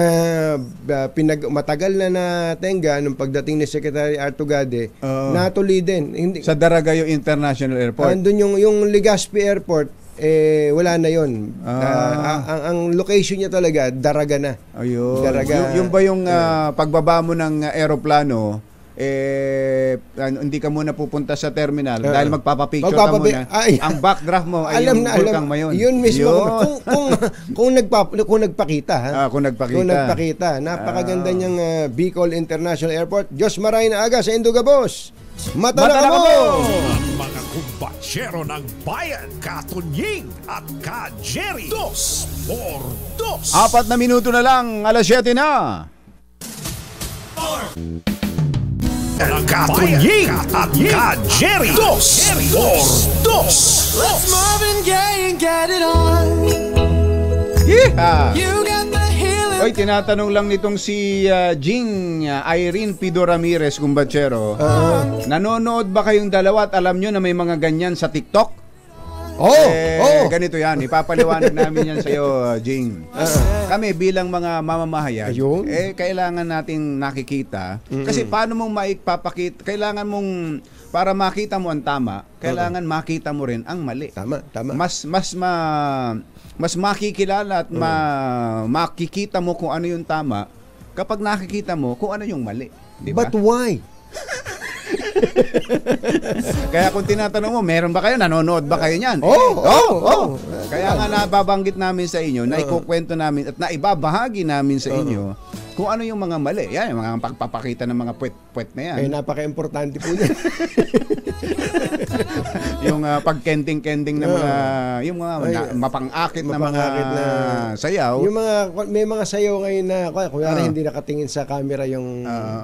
matagal na tenga nung pagdating ni Secretary Artugade, natuloy din. Sa Daraga yung International Airport. Nandun yung Legazpi Airport, wala na yun. Ang location niya talaga, Daraga na. Ayun. Daraga. Yung ba yung pagbaba mo ng aeroplano, hindi ka muna pupunta sa terminal dahil magpapapicture ka muna. Ang backdraft mo ay yung Bulkang Mayon. Yun mismo. Kung nagpakita. Kung nagpakita. Napakaganda niyang Bicol International Airport. Diyos maray na aga sa Indugabos. Mata na mo! Ang mga kumbatsero ng bayan, Katunying at Ka-Jerry. 2 por 2. 4 na minuto na lang, alas 7 na. Ang Katunying at Ka-Jerry. 2 por 2. Let's Marvin Gaye and get it on. You got the healing. Oy, tinatanong lang nitong si Jing Irene Pido Ramirez, kumbatsero. Nanonood ba kayong dalawa at alam nyo na may mga ganyan sa TikTok? Ganito yan. Ipapaliwanag namin yan sa iyo, Jing. Kami bilang mga mamamahayan, kailangan nating nakikita. Kasi paano mong maipapakita, kailangan mong, para makita mo ang tama, kailangan makita mo rin ang mali. Tama. Mas makikilala at makikita mo kung ano yung tama kapag nakikita mo kung ano yung mali. Diba? But why? Kaya kung tinatanong mo, meron ba kayo? Nanonood ba kayo niyan? Kaya nga nababanggit namin sa inyo, na ikukwento namin at naibabahagi namin sa inyo kung ano yung mga mali. Yan, yung mga pagpapakita ng mga puwet na yan. Napaka-importante po yan. Yung pagkending-kending na mga, yung mga mapang-akit na mga sayaw. Yung may mga sayaw ngayon na, kunyari hindi nakatingin sa camera yung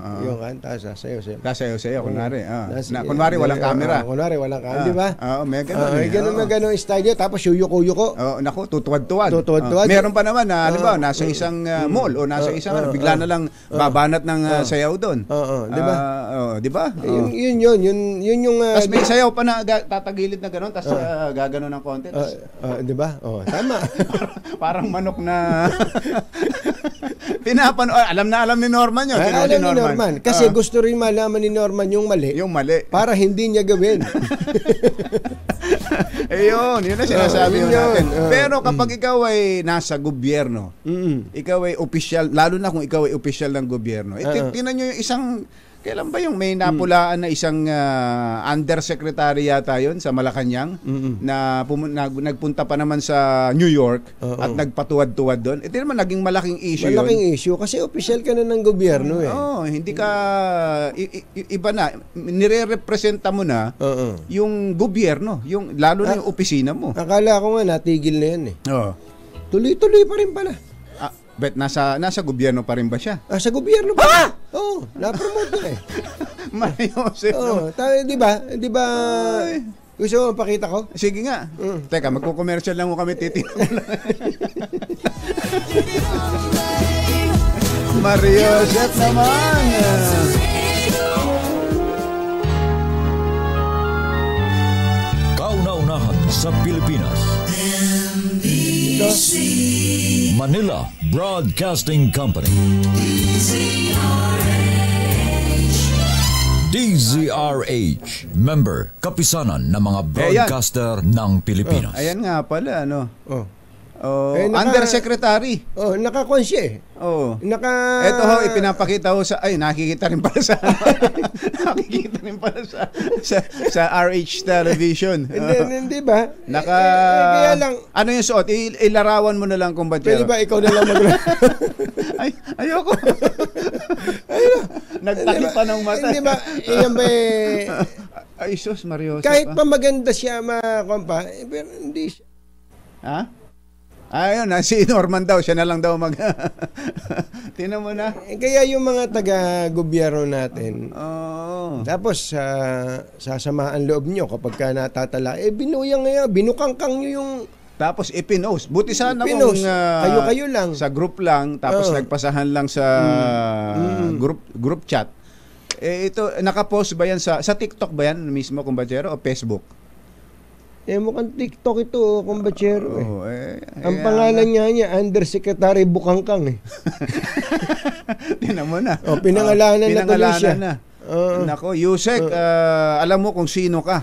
sayaw, kunwari. Kunwari walang camera. Di ba? May ganun. May ganun style yun. Tapos yuyuko-yuko. Naku, tutuwad-tuwad. Meron pa naman na, halimbawa, nasa isang mall o nasa isang, bigla na lang babanat ng sayaw doon. Di ba? Di ba? Yun yung... Tapos may sayaw pa na tatagilid na gano'n, tapos gaganon ng konti. Di ba? Tama. Parang manok na Alam na alam ni Norman yun. Alam ni Norman. Kasi gusto rin malaman ni Norman yung mali. Yung mali. Para hindi niya gawin. Yun ang sinasabi natin. Pero kapag ikaw ay nasa gobyerno, ikaw ay opisyal, lalo na kung ikaw ay opisyal ng gobyerno, tingnan nyo yung isang, kailan ba yung may napulaan na isang undersecretary yata yun sa Malacanang na nagpunta pa naman sa New York at nagpatuwad-tuwad doon. Ito naman naging malaking issue yun. Malaking issue kasi opisyal ka na ng gobyerno eh. Hindi ka iba na, nire-representa mo na yung gobyerno, yung lalo na yung opisina mo. Akala ko nga natigil na yan eh. Tuloy-tuloy pa rin pala. Bet nasa gobyerno pa rin ba siya? Sa gobyerno pa. Oo, na-promote na eh. Mariosep. Di ba? Gusto mo pakita ko? Sige nga. Teka, magko-commercial lang mo kami, titignan mo lang. Mariosep naman. Kauna-unahan sa Pilipinas. Manila Broadcasting Company. DZRH. Member, kapisanan ng mga broadcaster ng Pilipinas. Ayan nga pala, Undersecretary. Nakakuan siya eh. Ito ho, ipinapakita ho sa, nakikita rin pala sa nakikita rin pala sa RH Television. Hindi ba? Kaya lang, ano yung suot? Ilarawan mo na lang kung ba't pwede ba ikaw na lang ayoko. Nagtakip pa ng mata. Hindi ba? Iyan ba Ay, sus, Mariosep. Kahit pa maganda siya, pero hindi siya. Ha? Ayun, si Norman daw, siya na lang daw Tingnan mo na. Kaya yung mga taga-gobyerno natin, tapos sasamaan loob nyo kapag ka natatala, binuyang ngayon, binukangkang nyo yung... Tapos ipinost. Buti sana kung kayo lang. Sa group lang, tapos nagpasahan lang sa group chat. Ito, nakapost ba yan sa TikTok ba yan mismo, kumbachero, o Facebook? Mukhang TikTok ito, kumbachero ang pangalan niya, Undersecretary Bukangkang eh. Tinan mo na. Pinangalanan na tuloy siya. Nako, Yusek, alam mo kung sino ka.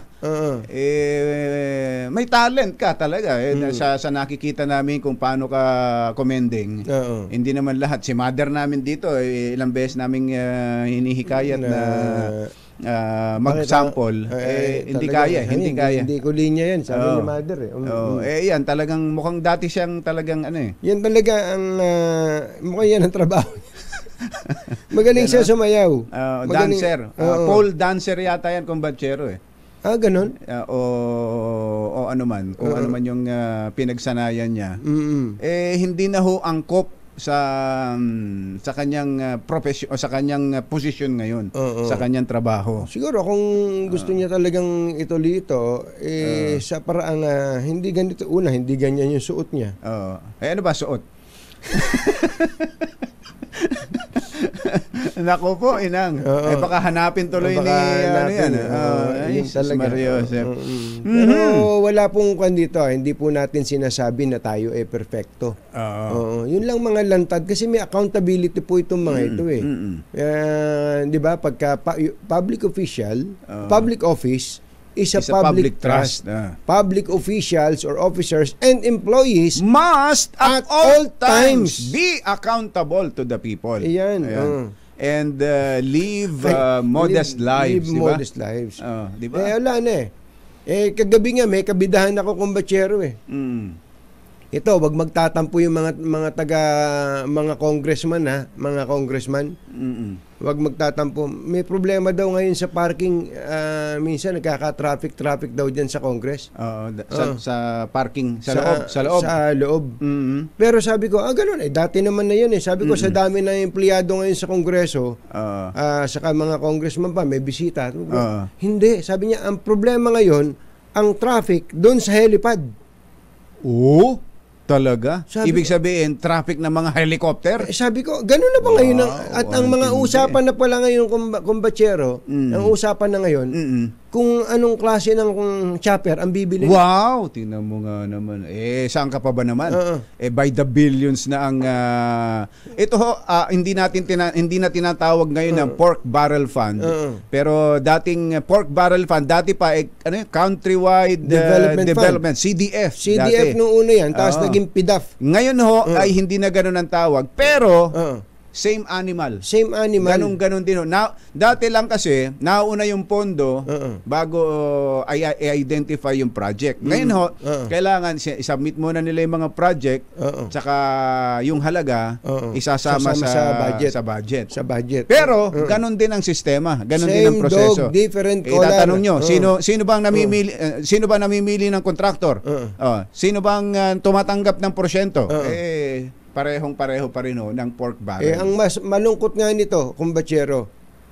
May talent ka talaga. Sa nakikita namin kung paano ka commending. Hindi naman lahat. Si mother namin dito, ilang beses namin hinihikayat na mag-sample. Hindi kaya. Hindi ko linya yan, sabi ni mother yan, talagang mukhang dati siyang talagang yan talaga ang mukhang yan ang trabaho. Magaling siya sumayaw. Dancer. Pole dancer yata yan, kumbachero ganun? O ano man, kung ano man yung pinagsanayan niya. Hindi na ho angkop sa kanyang profession o sa kanyang posisyon ngayon, sa kanyang trabaho. Siguro kung gusto niya talagang ituloy ito, sa paraang hindi ganito, hindi ganyan yung suot niya. Ano ba suot? Nako po, inang. Baka hanapin tuloy ni Mariosep. Pero wala pong kwan dito. Hindi po natin sinasabi na tayo perfecto. Yun lang mga lantad. Kasi may accountability po itong mga ito di ba? Pagka public official, public office, is a public trust. Public officials or officers and employees must at all times be accountable to the people. Ayan. And live modest lives. Live modest lives. Diba? Wala na kagabi nga may kabidahan ako kumbachero Ito, wag magtatampo yung mga congressman mga congressman. Wag magtatampo. May problema daw ngayon sa parking. Minsan nagkaka-traffic daw diyan sa Congress. Sa parking sa loob. Pero sabi ko, ganoon dati naman na 'yun Sabi ko sa dami ng empleyado ngayon sa Kongreso, saka mga congressman pa may bisita. Hindi, sabi niya ang problema ngayon ang traffic doon sa helipad. Talaga? Ibig sabihin, traffic ng mga helicopter? Sabi ko, gano'n na ba ngayon? At ang mga usapan na pala ngayon, kumbachero, ang usapan na ngayon, kung anong klase ng chopper ang bibili. Wow! Tingnan mo nga naman. Saan ka pa ba naman? By the billions na ang... ito hindi na tinatawag ngayon ng pork barrel fund. Pero dating pork barrel fund, dati pa, countrywide development, CDF. CDF dati. nung una yan, tapos naging PDAF. Ngayon ay hindi na ganun ang tawag. Pero... Same animal. Ganon din. Dati lang kasi, nauna yung pondo bago i-identify yung project. Ngayon kailangan i-submit muna nila yung mga project tsaka yung halaga isasama sa budget. Pero, ganon din ang sistema. Ganon din ang proseso. Same dog, different color. Tatanong nyo, sino bang namimili ng kontraktor? Sino bang tumatanggap ng porsyento? Parehong-pareho pa rin ng pork barrel. Ang mas malungkot nga nito, kumbatsero,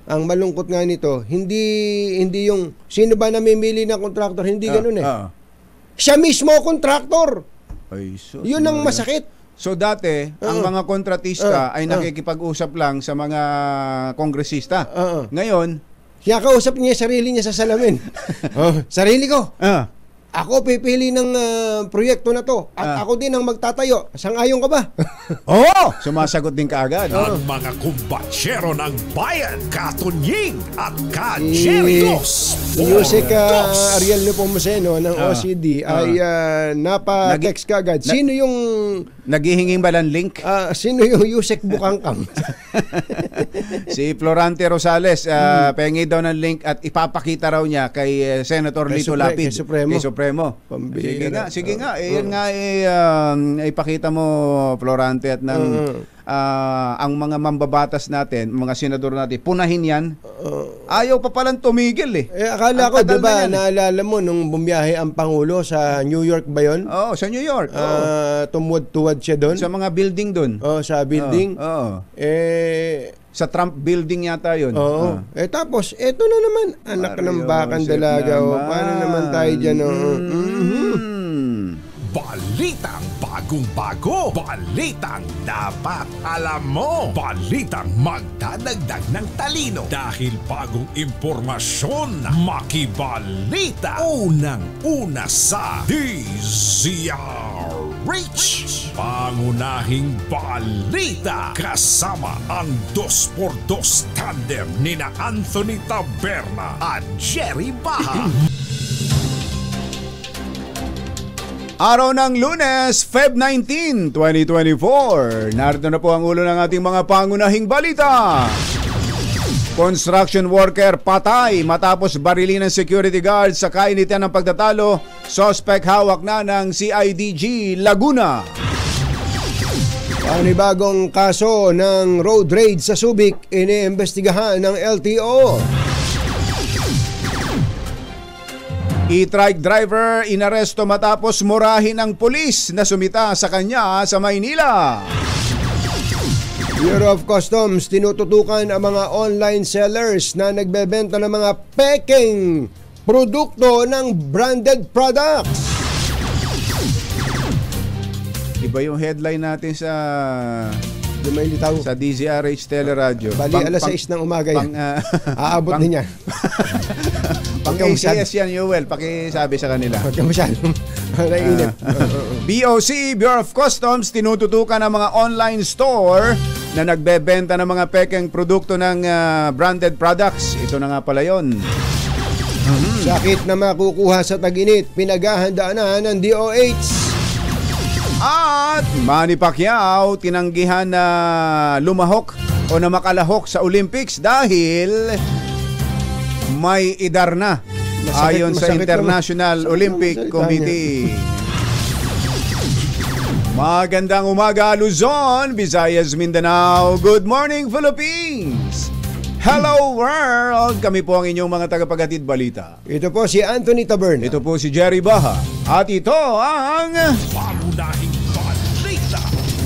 hindi yung sino ba namimili ng kontraktor, hindi ganun Siya mismo kontraktor. Yun ang masakit. So dati, ang mga kontratista ay nakikipag-usap lang sa mga kongresista. Ngayon, siya kausap niya sarili niya sa salamin. Sarili ko. Ako pipili ng proyekto na to at ako din ang magtatayo. Sang-ayon ka ba? Sumasagot din kaagad. Ang mga kumbatsero ng bayan, Katunying at Ka-Jerry Dos. Yusek Ariel Nepomuceno ng OCD ay napa-text kaagad. Sino yung... Naghihinging ba ng link? Sino yung Yusek Bukangkang? Si Florante Rosales, pengi daw ng link at ipapakita raw niya kay Senator Lito Lapid. Kay Supremo. Sige nga. Yan nga ipakita mo, Florante, at ang mga mambabatas natin, mga senador natin, punahin yan. Ayaw pa palang tumigil akala ko, di ba, naalala mo nung bumiyahe ang Pangulo sa New York ba yun? Sa New York. Tumuwad siya doon. Sa mga building doon. Sa building. Sa Trump building yata yun. Tapos, eto na naman, anak ng bakang dalaga. Paano naman tayo dyan? Balitang bagong-bago. Balitang dapat alam mo. Balitang magdadagdag ng talino. Dahil bagong impormasyon, makibalita. Unang-una sa DZRH. Pangunahing balita. Kasama ang 2x2 tandem nina Anthony Taberna at Jerry Baha. Araw ng Lunes, Feb 19, 2024. Narito na po ang ulo ng ating mga pangunahing balita. Construction worker patay matapos barilin ng security guard sa kainitan ng pagtatalo. Suspect hawak na ng CIDG Laguna. Panibagong kaso ng road rage sa Subic iniimbestigahan ng LTO. E-trike driver inaresto matapos murahin ng pulis na sumita sa kanya sa Maynila. Bureau of Customs tinututukan ang mga online sellers na nagbebenta ng mga peking produkto ng branded products. Iba yung headline natin sa Lumaylitaw. Sa DZRH Teleradio. Bali, alas 6 ng umaga yan. Aabot din yan. Pang ACS yan, Yuel. Pakisabi sa kanila. Pagka masyadong nainip. BOC, Bureau of Customs, tinututukan ang mga online store na nagbebenta ng mga pekeng produkto ng branded products. Ito na nga pala yun. Sakit na makukuha sa tag-init, pinaghahandaan na ng DOH. At Manny Pacquiao tinanggihan na lumahok o na makalahok sa Olympics dahil may edar na ayon sa International Olympic Committee. Magandang umaga Luzon, Visayas, Mindanao. Good morning Philippines. Hello world! Kami po ang inyong mga tagapaghatid balita. Ito po si Anthony Taberna. Ito po si Jerry Baha. At ito ang Pangunahing balita.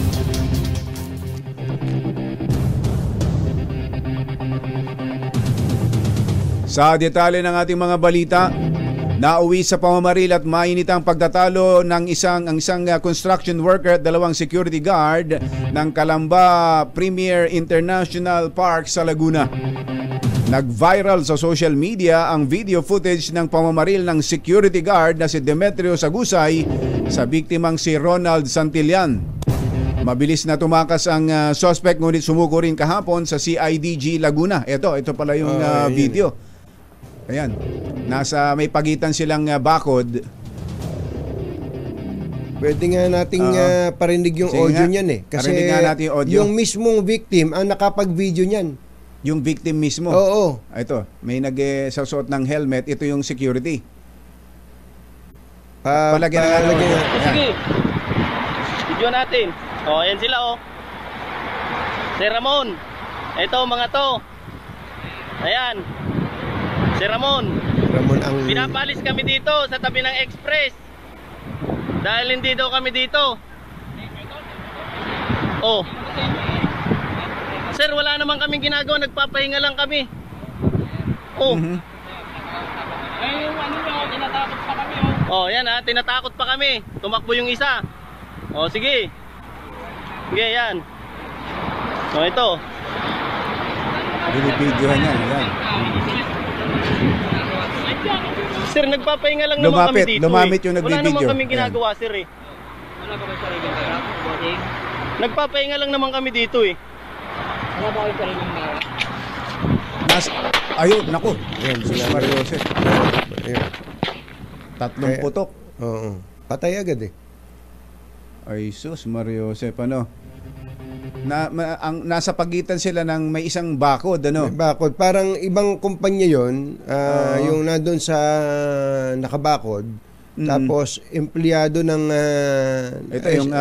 Sa detalye ng ating mga balita, nauwi sa pamamaril at mainitang pagtatalo ng isang construction worker at dalawang security guard ng Calamba Premier International Park sa Laguna. Nag-viral sa social media ang video footage ng pamamaril ng security guard na si Demetrio Sagusay sa biktimang si Ronald Santillan. Mabilis na tumakas ang suspect ngunit sumuko rin kahapon sa CIDG Laguna. Ito pala yung video. Ayan. May pagitan silang bakod. Pwede nga nating parinig yung audio niyan eh. Kasi yung, audio. Yung mismong victim ang nakapag-video niyan. Yung victim mismo? Oo. Ito, may nagsusuot ng helmet. Ito yung security. Palagyan na natin. Sige. Video natin. Ayan sila Si Ramon. Ito mga to. Ayan. Si Ramon. Pinapalis kami dito sa tabi ng express. Dahil hindi daw kami dito. Sir, wala naman kaming ginagawa. Nagpapahinga lang kami. Tinatakot pa kami. Yan tinatakot pa kami. Tumakbo yung isa. Sige. Sige, yan. Ito. Binibidyohan niya. Yan. Sir, nagpapahinga lang naman kami dito. Lumapit yung nagbibidyo. Wala naman kami ginagawa, sir eh. Wala ba kayo sariling pera? Nagpapahinga lang naman kami dito eh. Wala ba kayo sariling pera? Ayun, naku. Yan, si Mario Jose. Tatlong putok. Oo. Patay agad eh. Ay sus, Mario Jose, ano? Nasa pagitan sila ng may isang bakod, ano? May bakod. Parang ibang kumpanya yon, yung nandun sa nakabakod. Tapos, empleyado ng ito yung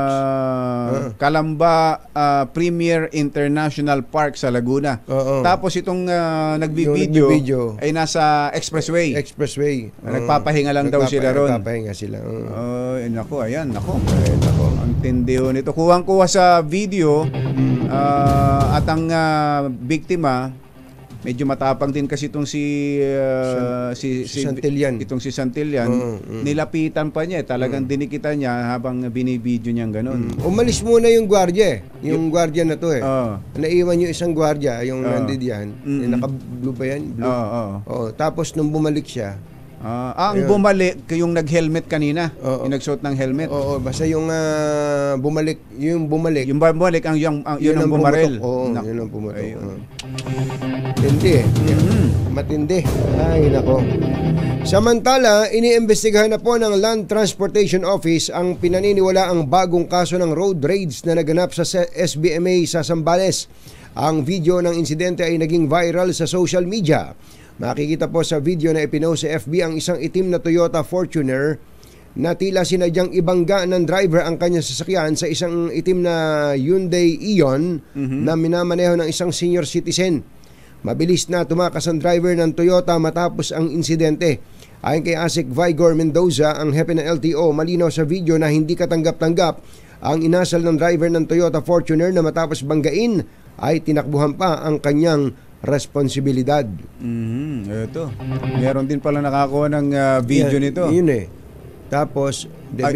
Calamba Premier International Park sa Laguna. Tapos itong nagbibideo ay nasa expressway. Nagpapahinga lang daw sila ron. Nagpapahinga sila. Naku, ayan, naku. Ang tindi nito. Kuwang-kuha sa video at ang biktima, medyo matapang din kasi itong si Santillan. Itong si Santillan. Nilapitan pa niya. Talagang dinikitan niya habang binibidyo niyang ganun. Umalis muna yung gwardiya eh. Yung gwardiya na to eh. Naiwan yung isang gwardiya, yung nandiyan. Naka-blue ba yan? Blue. Tapos nung bumalik siya, ang bumalik, yung nag-helmet kanina. Yung nagsuot ng helmet. Basta yung bumalik. Yung bumalik yun ang bumaril. Yun ang pumatok. Matindi eh. Matindi. Ay, nako. Samantala, iniimbestigahan na po ng Land Transportation Office ang pinaniniwalaang bagong kaso ng road rage na naganap sa SBMA sa Zambales. Ang video ng insidente ay naging viral sa social media. Makikita po sa video na ipinost sa FB ang isang itim na Toyota Fortuner na tila sinadyang ibangga ng driver ang kanyang sasakyan sa isang itim na Hyundai Eon na minamaneho ng isang senior citizen. Mabilis na tumakas ang driver ng Toyota matapos ang insidente. Ayon kay ASEC Vigor Mendoza, ang hepe ng LTO, malinaw sa video na hindi katanggap-tanggap ang inasal ng driver ng Toyota Fortuner na matapos banggain ay tinakbuhan pa ang kanyang responsibilidad. Ito. Meron din pala nakakuha ng video nito. Yun eh. Tapos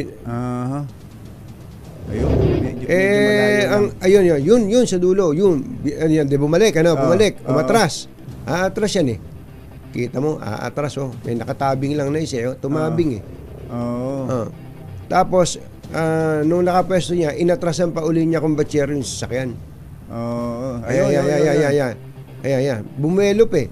ayun sa dulo, yun bumalik, umatras. Aatras yan eh. Kita mo, aatras may nakatabing lang na isa, tumabing eh. Tapos nung nakapwesto niya, inatrasan pa uli niya kung batsero yung sasakyan. Ayan. Bumelop eh.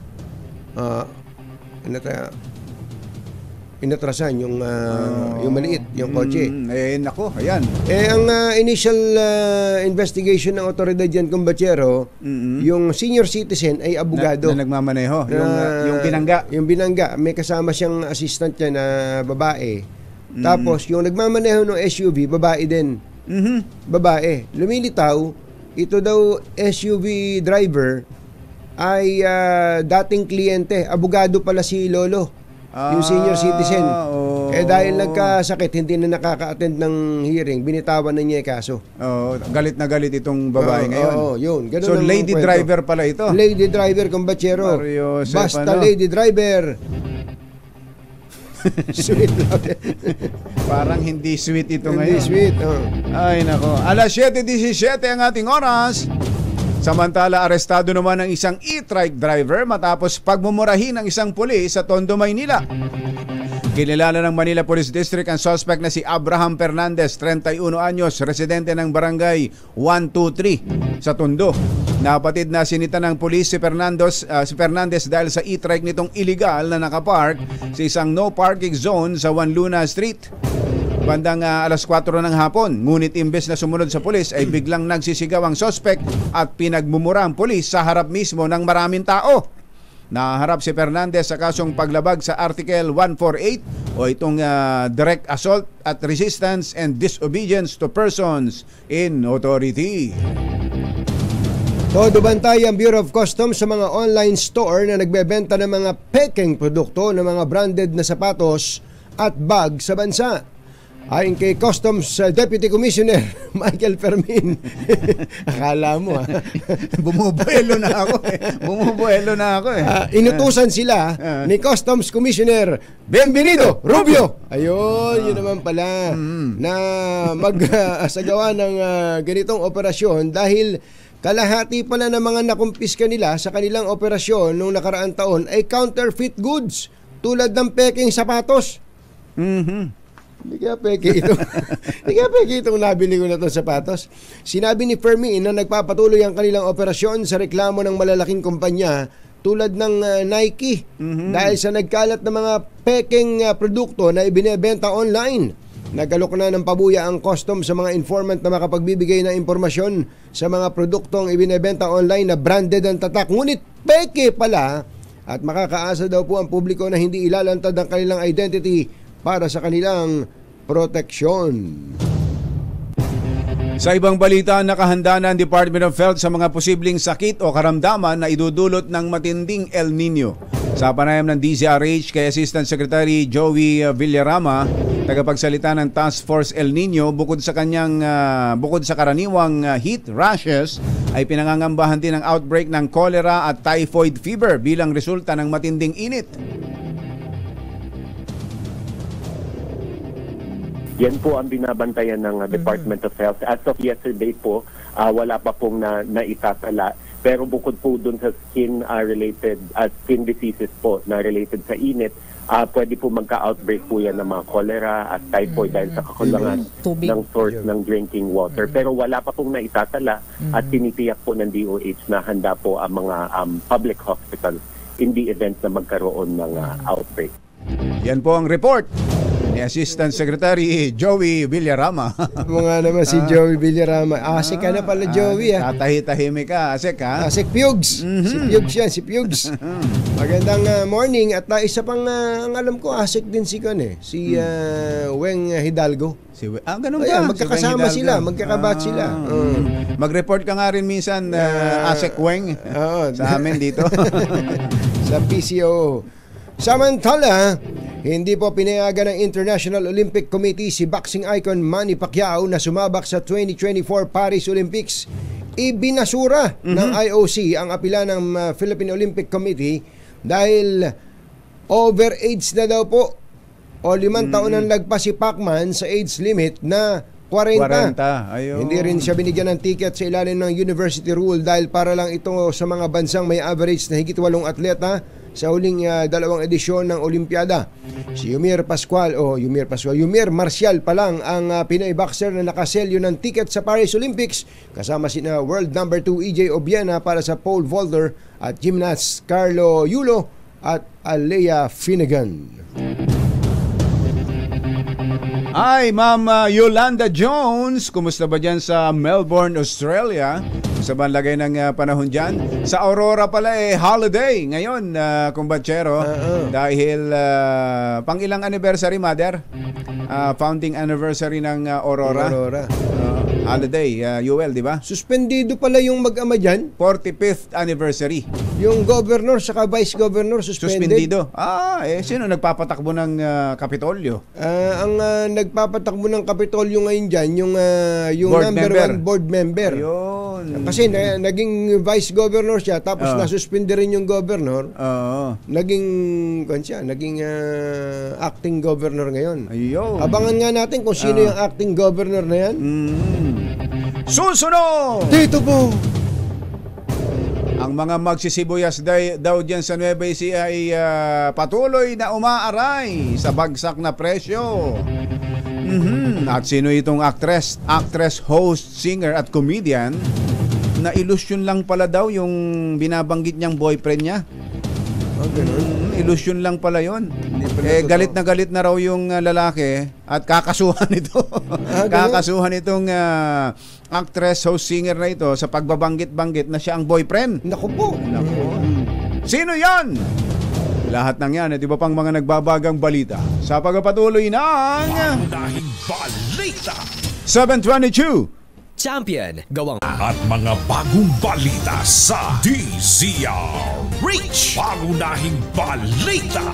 Inatrasan yung maliit, yung kotse. Nako, ayan. Ang initial investigation ng otoridad dyan kung batsero, yung senior citizen ay abogado. Na nagmamaneho. Yung binangga. Yung binangga. May kasama siyang assistant niya na babae. Tapos, yung nagmamaneho ng SUV, babae din. Babae. Lumilitaw, ito daw SUV driver ay dating kliyente. Abogado pala si Lolo. Yung senior citizen. Dahil nagkasakit, hindi na nakaka-attend ng hearing, binitawan na niya yung kaso. Galit na galit itong babae ngayon. Yun. So, lady driver pala ito. Lady driver, kumbatsero. Basta lady driver. Sweet lang. Parang hindi sweet ito hindi ngayon. Hindi sweet. Ay, nako. Alas 7:17 ang ating oras. Samantala, arestado naman ang isang e-trike driver matapos pagmumurahin ng isang pulis sa Tondo, Maynila. Kinilala ng Manila Police District ang suspect na si Abraham Fernandez, 31 anyos, residente ng barangay 123 sa Tondo. Napatid na sinita ng pulis si Fernandez dahil sa e-trike nitong illegal na nakapark sa isang no parking zone sa Juan Luna Street. Bandang alas 4 ng hapon, ngunit imbes na sumunod sa pulis ay biglang nagsisigaw ang suspect at pinagmumura ang pulis sa harap mismo ng maraming tao. Naharap si Fernandez sa kasong paglabag sa Article 148 o itong direct assault at resistance and disobedience to persons in authority. Todo bantay ang Bureau of Customs sa mga online store na nagbebenta ng mga peking produkto ng mga branded na sapatos at bag sa bansa. Ayon kay Customs Deputy Commissioner Michael Fermin. Akala mo Bumubuelo na ako eh. Inutusan sila ni Customs Commissioner Bienvenido Rubio. Ayun, yun naman pala na magsagawa ng ganitong operasyon dahil kalahati pala ng mga nakumpiska nila sa kanilang operasyon noong nakaraang taon ay counterfeit goods tulad ng peking sapatos. Hindi kaya peke ito. Hindi kaya peke itong nabili ko na itong sapatos. Sinabi ni Fermin na nagpapatuloy ang kanilang operasyon sa reklamo ng malalaking kumpanya tulad ng Nike dahil sa nagkalat ng mga peking produkto na ibinebenta online. Nagkalok na ng pabuya ang custom sa mga informant na makapagbibigay ng impormasyon sa mga produktong ibinebenta online na branded ang tatak. Ngunit peke pala at makakaasa daw po ang publiko na hindi ilalantad ang kanilang identity para sa kanilang proteksyon. Sa ibang balita, nakahanda na ang Department of Health sa mga posibleng sakit o karamdaman na idudulot ng matinding El Nino. Sa panayam ng DZRH kay Assistant Secretary Joey Villarama, tagapagsalita ng Task Force El Nino, bukod sa karaniwang heat rashes, ay pinangangambahan din ang outbreak ng cholera at typhoid fever bilang resulta ng matinding init. Yan po ang binabantayan ng Department of Health. As of yesterday po, wala pa pong naitatala. Pero bukod po dun sa skin-related, skin diseases po na related sa init, pwede po magka-outbreak po yan ng mga cholera at typhoid dahil sa kakulangan ng source ng drinking water. Pero wala pa pong naitatala at tinitiyak po ng DOH na handa po ang mga public hospitals in the event na magkaroon ng outbreak. Yan po ang report ni Assistant Secretary Joey Villarama. Mga naman si Joey Villarama. Asik ka na pala, Joey. Tatahi-tahimik ka. Asik ha? Asik Pugs. Si Pugs yan, si Pugs. Magandang morning. At isa pang ang alam ko, asik din si Weng Hidalgo. Ganun ba? Magkakasama sila, magkakabat sila. Mag-report ka nga rin minsan, Asik Weng, sa amin dito. Sa PCO. Samantala, hindi po pinayagan ng International Olympic Committee si boxing icon Manny Pacquiao na sumabak sa 2024 Paris Olympics. Ibinasura ng IOC ang apela ng Philippine Olympic Committee dahil overage na daw po o 5 taon ang lagpas si Pacman sa age limit na 40. Hindi rin siya binigyan ng ticket sa ilalim ng university rule dahil para lang ito sa mga bansang may average na higit 8 atleta sa huling 2 edisyon ng Olimpiada. Si Yumir Marcial pa lang ang Pinoy boxer na nakaselyo ng ticket sa Paris Olympics kasama sina world number 2 EJ Obiena para sa pole vaulter at gymnast Carlo Yulo at Alea Finnegan. Ay, Ma'am Yolanda Jones, kumusta ba dyan sa Melbourne, Australia? Sa banlagay ng panahon dyan. Sa Aurora pala holiday ngayon, kumbatsero. Dahil pang ilang anniversary, Mother? Founding anniversary ng Aurora. Holiday, UL, di ba? Suspendido pala yung mag-ama dyan? 45th anniversary. Yung governor saka vice governor suspendido. Sino nagpapatakbo ng Kapitolyo? Ang nagpapatakbo ng Kapitolyo ngayon dyan, yung number 1 board member. Ayun. Kasi naging vice governor siya, tapos nasuspende rin yung governor. Naging acting governor ngayon. Ayun. Abangan nga natin kung sino yung acting governor na yan. Susunod! Dito po Ang mga magsisibuyas daw dyan sa Nueva Ecija ay patuloy na umaaray sa bagsak na presyo. At sino itong actress, host, singer at comedian na ilusyon lang pala daw yung binabanggit niyang boyfriend niya. Ilusyon lang pala yun. Galit na raw yung lalaki at kakasuhan ito. Kakasuhan itong actress, host, singer na ito sa pagbabanggit-banggit na siya ang boyfriend. Naku po. Sino yan? Lahat ng yan at iba pang mga nagbabagang balita sa pagpapatuloy ng Unahing balita 722 Champion gawang at mga bagong balita sa DZRH. Pangunahing balita.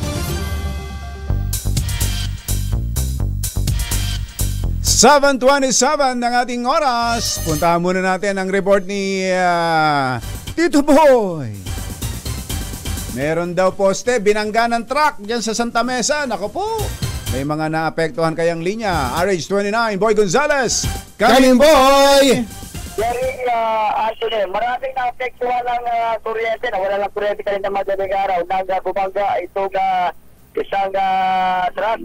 /7:27 ng ating oras. Puntahan muna natin ang report ni Tito Boy. Meron daw poste, binangga ng truck dyan sa Santa Mesa. Naku po, may mga naapektuhan kayang linya. RH29, Boy Gonzales. Kanin Boy! Jerry, Anthony, maraming naapektuhan ng kuryente. Nawala lang kuryente kanina madaling araw. Bumangga itong isang truck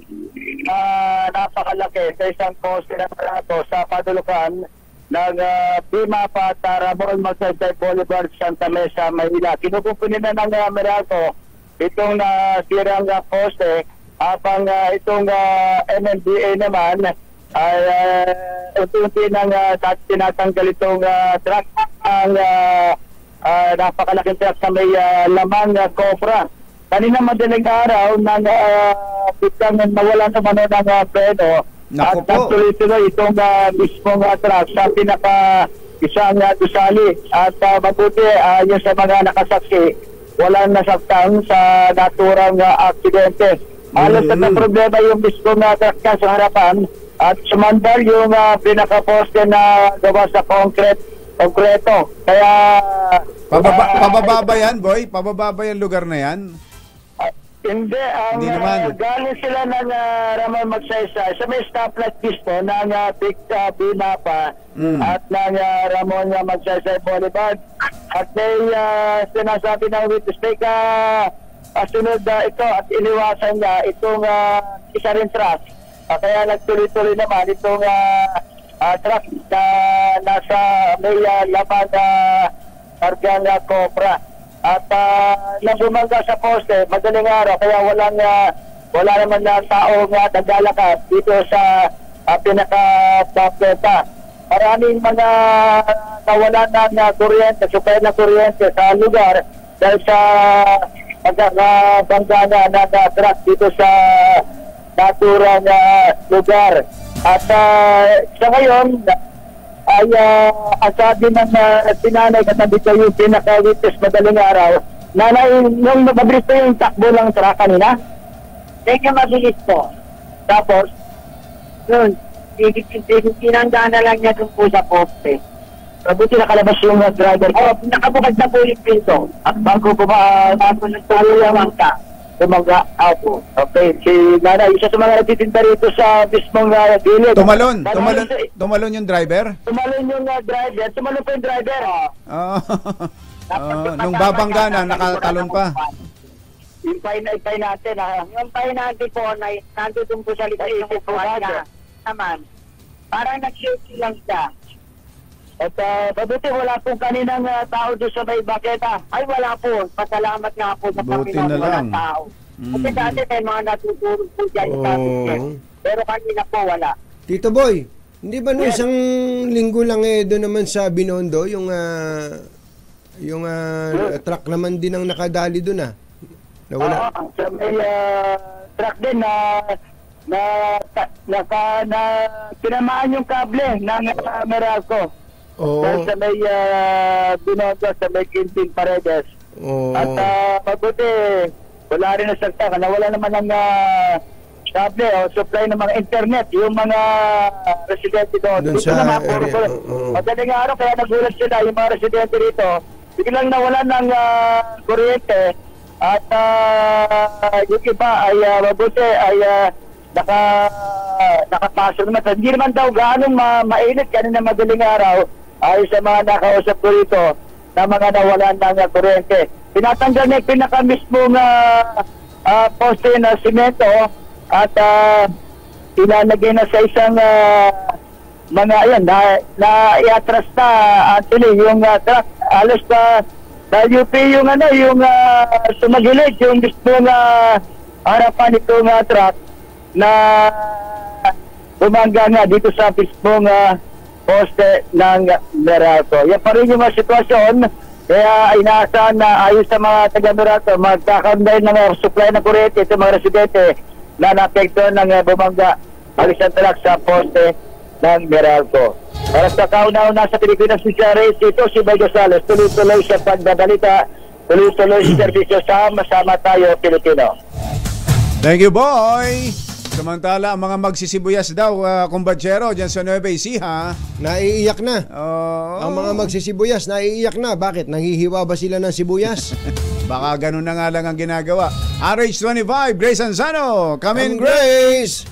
napakalaki sa isang poste ng aparato sa padulukan ng Bimapa at Ramon Magsaysay Boulevard, Santa Mesa, Maynila. Kinukupunin na ng Meralco itong nasirang poste habang itong MMDA naman ay unti-unti nang tinatanggal itong truck ang napakalaking truck na may lamang Cobra. Kanina madaling araw nang biglang nawalan naman ng preno at tuloy-tuloy itong mismong truck sa isang gusali at mabuti yung sa mga nakasaksi walang nasaktan sa naturang aksidente. Halos na problema yung mismong truck na sa harapan at sumandal yung pinaka-poste na gawa sa konkreto. Kaya pababa yan, Boy? Pababa yan lugar na yan? Hindi galing sila ng Ramon Magsaysay sa may stoplight mismo ng Bimapa at ng Ramon Magsaysay Boulevard. At may sinasabi ng witness, may sunod ito at iniwasan niya itong isa rin truck. Kaya nagtuloy-tuloy naman itong truck na nasa may laman na kargang Cobra. At nang bumangga sa poste, madaling araw, kaya wala naman na taong naglalakad dito sa pinaka-plata. Maraming mga nawalan ng kuryente, supply na kuryente sa lugar dahil sa pagkakabangga na truck dito sa naturang lugar. At sa ngayon, ay asabi ng sinanay at nandito yung pinaka-witness madaling araw. Nanay, nung mabilis po yung takbo ng truck kanina? Teka, mabilis po. Tapos, yun, tinandaan na lang niya dun po sa poste. Mabuti nakalabas yung driver. Nakabukad na po yung pinto. At bago nagtuloy yung angka, tumaga ako. Okay, si nanay, isa sa mga nagtitinda rito sa mismong gilid. Tumalon yung driver? Tumalon yung driver. Tumalon po yung driver. Nung babangga na, nakatalon pa. Yung pay natin. Yung pay natin po, nandun po sa likod po naman. Parang nag-shake lang siya. At mabuti wala pong kaninang tao doon sa may baketa. Ay wala po. Pasalamat nga po sa Panginoon, walang tao. Kasi dati may mga natutulog po dyan sa pero kanina po wala. Tito Boy, hindi ba no isang linggo lang doon naman sa Binondo yung truck naman din ang nakadali doon nawala? Sa may truck din na tinamaan yung kable ng Meralco. Dahil sa may Binondo, sa may Quintin Paredes. At mabuti, wala rin nasagta. Nawala naman ng kable o supply ng mga internet. Yung mga residente doon. Dito naman, madaling araw, kaya nagulat sila yung mga residente rito. Biglang nawala ng kuryente. At yung iba ay mabuti ay nakapasok naman. Hindi naman daw gaano mainit kanina madaling araw. Ay sa mga nakausap ko rito, na mga nawalan ng kuryente. Tinatanggal na yung pinakamismong poste na simento at ilalagay na sa isang mga ayan na iatras na actually yung truck alos na UP yung sumagilid yung mismong harapan itong truck na bumangga nga dito sa mismong poste ng Meralco. Yan pa rin yung mga sitwasyon. Kaya inaasahan na ayos sa mga taga-Meralco magkakaroon din ng supply ng kuryente sa mga residente na naapektuhan ng bumangga ang isang truck sa poste ng Meralco. Para sa kauna-una sa Pilipinas Race, ito si Bay Gonzales. Tuloy-tuloy sa pagbabalita, tuloy-tuloy sa servisyo. Sama-sama tayo, Pilipino. Thank you, boy! Samantala, ang mga magsisibuyas daw, kumbatsero, dyan sa Nueva Ecija, naiiyak na. Ang mga magsisibuyas, naiiyak na. Bakit? Nanghihiwa ba sila ng sibuyas? Baka ganun na nga lang ang ginagawa. RH25, Grace Anzano. Come in, Grace!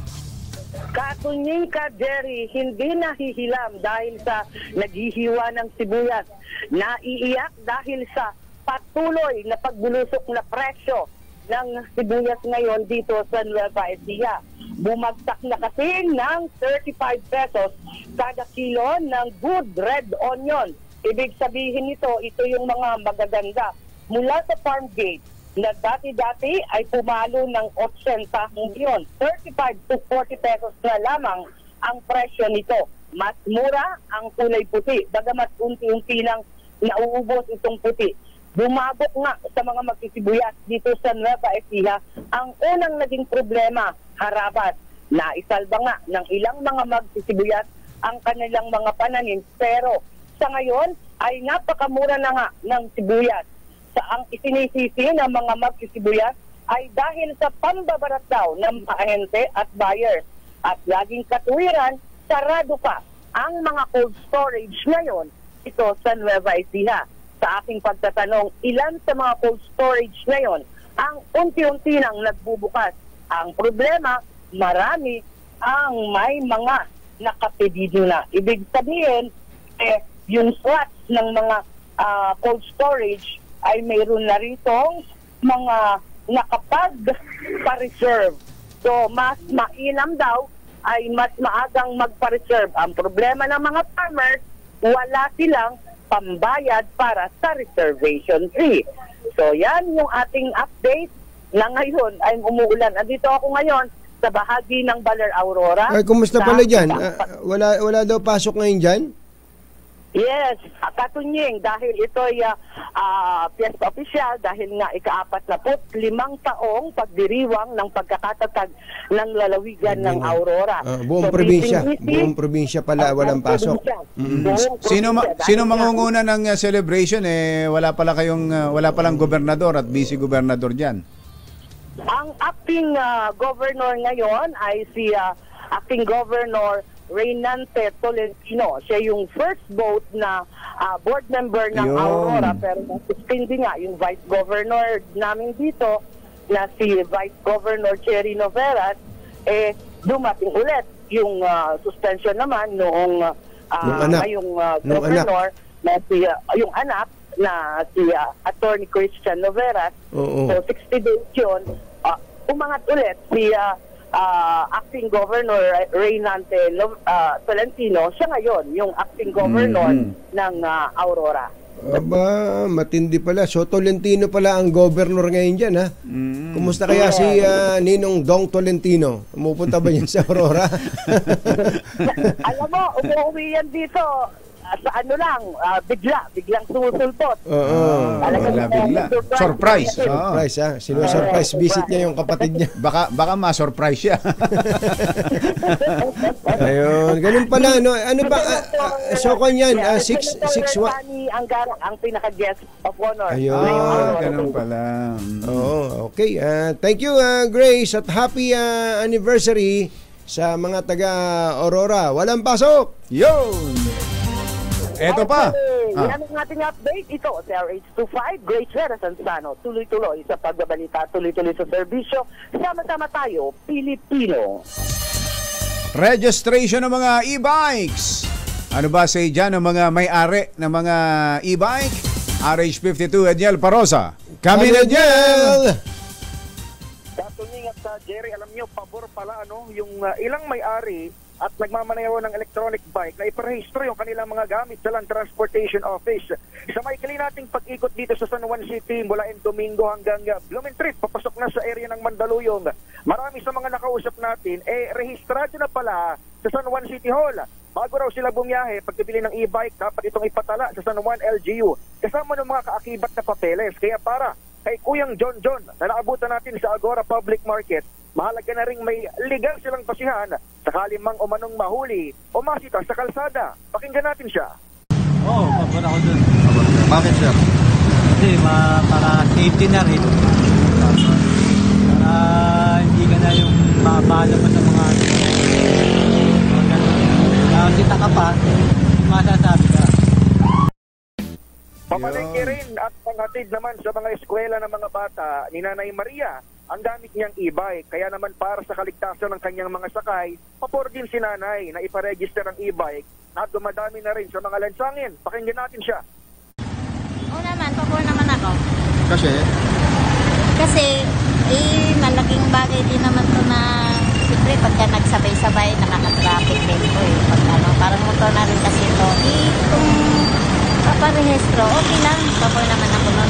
Katunying ka, Jerry, hindi nahihilam dahil sa naghihiwa ng sibuyas. Naiiyak dahil sa patuloy na pagbulusok na presyo ng sibuyas ngayon dito sa Nueva Ecija. Bumagsak na kasi ng 35 pesos kada kilo ng good red onion. Ibig sabihin ito yung mga magaganda mula sa farm gate na dati-dati ay pumalo ng 80 ngayon. 35 to 40 pesos na lamang ang presyo nito. Mas mura ang kulay puti, bagamat unti-unti lang nauubos itong puti. Bumagok nga sa mga magsisibuyas dito sa Nueva Ecija ang unang naging problema, harabas. Naisalba nga ng ilang mga magsisibuyas ang kanilang mga pananim, pero sa ngayon ay napakamura na nga ng sibuyas. Sa ang isinisisi ng mga magsisibuyas ay dahil sa pambabarat daw ng mga ahente at buyers. At laging katuwiran, sarado pa ang mga cold storage ngayon ito sa Nueva Ecija. Sa aking pagtatanong, ilan sa mga cold storage ngayon ang unti-unti nang nagbubukas. Ang problema, marami ang may mga nakapedido na. Ibig sabihin, yung slots ng mga cold storage ay mayroon na ritong mga nakapag-pa-reserve. So, mas mainam daw ay mas maagang magpa-reserve. Ang problema ng mga farmers, wala silang pambayad para sa reservation fee. So yan yung ating update na ngayon ay umuulan. Andito ako ngayon sa bahagi ng Baler Aurora. Ay, kumusta pala dyan? Wala daw pasok ngayon dyan? Yes, katunying dahil ito ay piyesta opisyal dahil nga ika-45 taong pagdiriwang ng pagkakatatag ng lalawigan ng Aurora. Buong probinsya pala walang pasok. Sino mangunguna ng celebration wala palang gobernador at vice gobernador diyan? Ang acting governor ngayon ay si acting governor Reynante Tolentino. Siya yung first vote na board member ng Aurora, pero nasuspindi nga yung vice governor namin dito na si Vice Governor Cherry Noveras, dumating ulit yung suspension naman noong ngayong governor na si yung anak na si Attorney Christian Noveras. So 60 days yun, umangat ulit si acting governor Reynante Tolentino. Siya ngayon yung acting governor ng Aurora. Aba, matindi pala. So Tolentino pala ang governor ngayon dyan, ha? Kumusta kaya si Ninong Dong Tolentino? Umupunta ba yan sa Aurora? Alam mo, umuwi yan dito sa biglang sumusulpot. Bigla. Surprise. Surprise, ha? Sino-surprise visit niya yung kapatid niya. Baka ma-surprise siya. Ayun, ganun pala, no? Ano ba? So, kanyan, 6-1. Ang pinaka-guest of honor. Ayun, ganun pala. Oo, okay. Thank you, Grace, at happy anniversary sa mga taga-Aurora. Walang pasok! Yun! Eto pa. Yan ang ating update. Ito, sa RH25, Great Vera Sansano. Tuloy-tuloy sa pagbabalita, tuloy-tuloy sa serbisyo. Sama-sama tayo, Pilipino. Registration ng mga e-bikes Ano ba say dyan ng mga may-ari ng mga e-bike? RH52, Edniel Parosa. Kami na Edniel! Katunying at Jerry, alam nyo, pabor pala yung ilang may-ari at nagmamaneho ng electronic bike na iparehistro yung kanilang mga gamit sa Land Transportation Office. Sa maikli nating pag-ikot dito sa San Juan City mula Domingo hanggang Blumentritt, papasok na sa area ng Mandaluyong. Marami sa mga nakausap natin, rehistrado na pala sa San Juan City Hall. Bago raw sila bumiyahe, pagpipili ng e-bike, dapat itong ipatala sa San Juan LGU kasama ng mga kaakibat na papeles. Kaya para kay Kuyang John na naabutan natin sa Agora Public Market, mahalaga na rin may legal silang pasihan sakali mang umanong mahuli o masita sa kalsada. Pakinggan natin siya. Oo, pabor ako dun. Bakit sir? Kasi para safety na rin. Para hindi ka na yung mabala pa sa mga kita ka pa, masasabi ka. Pamalengke rin at panghatid naman sa mga eskwela ng mga bata ni Nanay Maria ang gamit niyang e-bike. Kaya naman para sa kaligtasan ng kanyang mga sakay, papor din si Nanay na iparegister ang e-bike at dumadami na rin sa mga lansangin. Pakinggan natin siya. Oo naman, papor naman ako. Kasi? Kasi, malaking bagay din naman to na siyempre pagka nagsabay-sabay, nakaka-traffic din ito eh. Pag parang motor na rin kasi ito. Kung paparehistro, okay lang. Papor naman ako nun.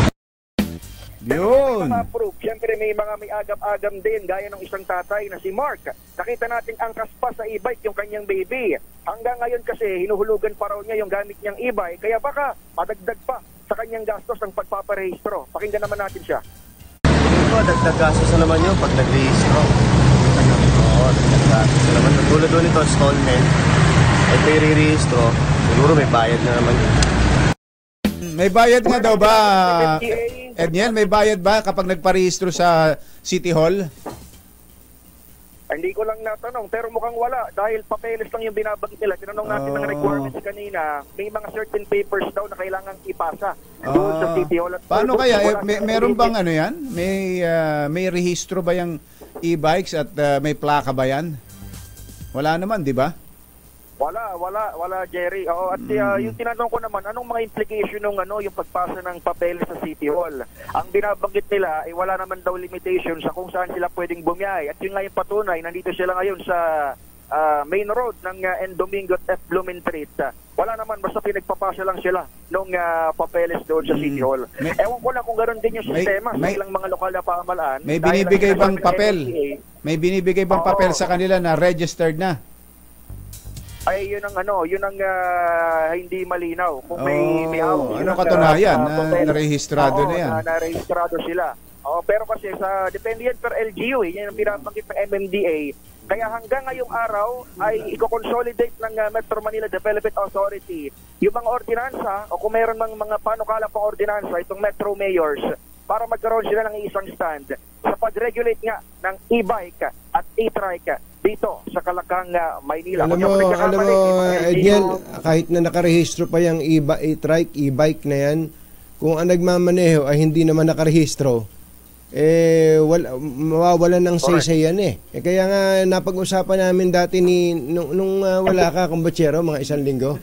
Yun. Siyempre may mga may agam-agam din gaya ng isang tatay na si Mark. Nakita natin angkas pa sa e-bike yung kanyang baby. Hanggang ngayon kasi hinuhulugan pa raw niya yung gamit niyang e-bike. Kaya baka madagdag pa sa kanyang gastos ang pagpaparehistro. Pakinggan naman natin siya. Ito, dagdag gastos na naman yun pag nag-rehistro. Oo, dagdag gastos na naman. Tulad doon ito, installment. Ito yung re-rehistro. Siguro may bayad na naman yun. May bayad nga daw ba, Edniel? May bayad ba kapag nagparehistro sa City Hall? Hindi ko lang natanong, pero mukhang wala dahil papeles lang yung binabagit nila. Tinanong natin ng requirements kanina, may mga certain papers daw na kailangan ipasa doon sa City Hall. Paano kaya? Meron bang ano yan? May rehistro ba yung e-bikes at may plaka ba yan? Wala naman, di ba? Wala Jerry. Oo, at yung tinanong ko naman, anong mga implication ng yung pagpasa ng papel sa City Hall? Ang binabanggit nila ay wala naman daw limitation sa kung saan sila pwedeng bumiyahe. At yun nga yung patunay, nandito sila ngayon sa main road ng Domingo at Blumentritt. Wala naman, basta pinagpapasa lang sila nung papeles doon sa City Hall. Ewan ko lang kung ganoon din yung sistema sa ilang mga lokal na pamahalaan. May binibigay bang papel? May binibigay bang papel sa kanila na registered na? Ay yun ang hindi malinaw kung may hawak. Ano katunayan na narehistrado na yan? Narehistrado sila. Pero kasi sa depende yan per LGU, yan ang pinabanggit ng MMDA. Kaya hanggang ngayong araw ay i-consolidate ng Metro Manila Development Authority yung mga ordinansa o kung meron mga panukala pang ordinansa itong Metro Mayors para magkaroon sila ng isang stand sa pag-regulate nga ng e-bike at e-trike dito sa Kalakang, Maynila. Alam mo, Edniel, kahit na nakarehistro pa yung e-trike, e-bike na yan, kung ang nagmamaneho ay hindi naman nakarehistro, mawawalan ng saysay yan eh. Kaya nga napag-usapan namin dati nung wala ka kumbatsero, mga isang linggo.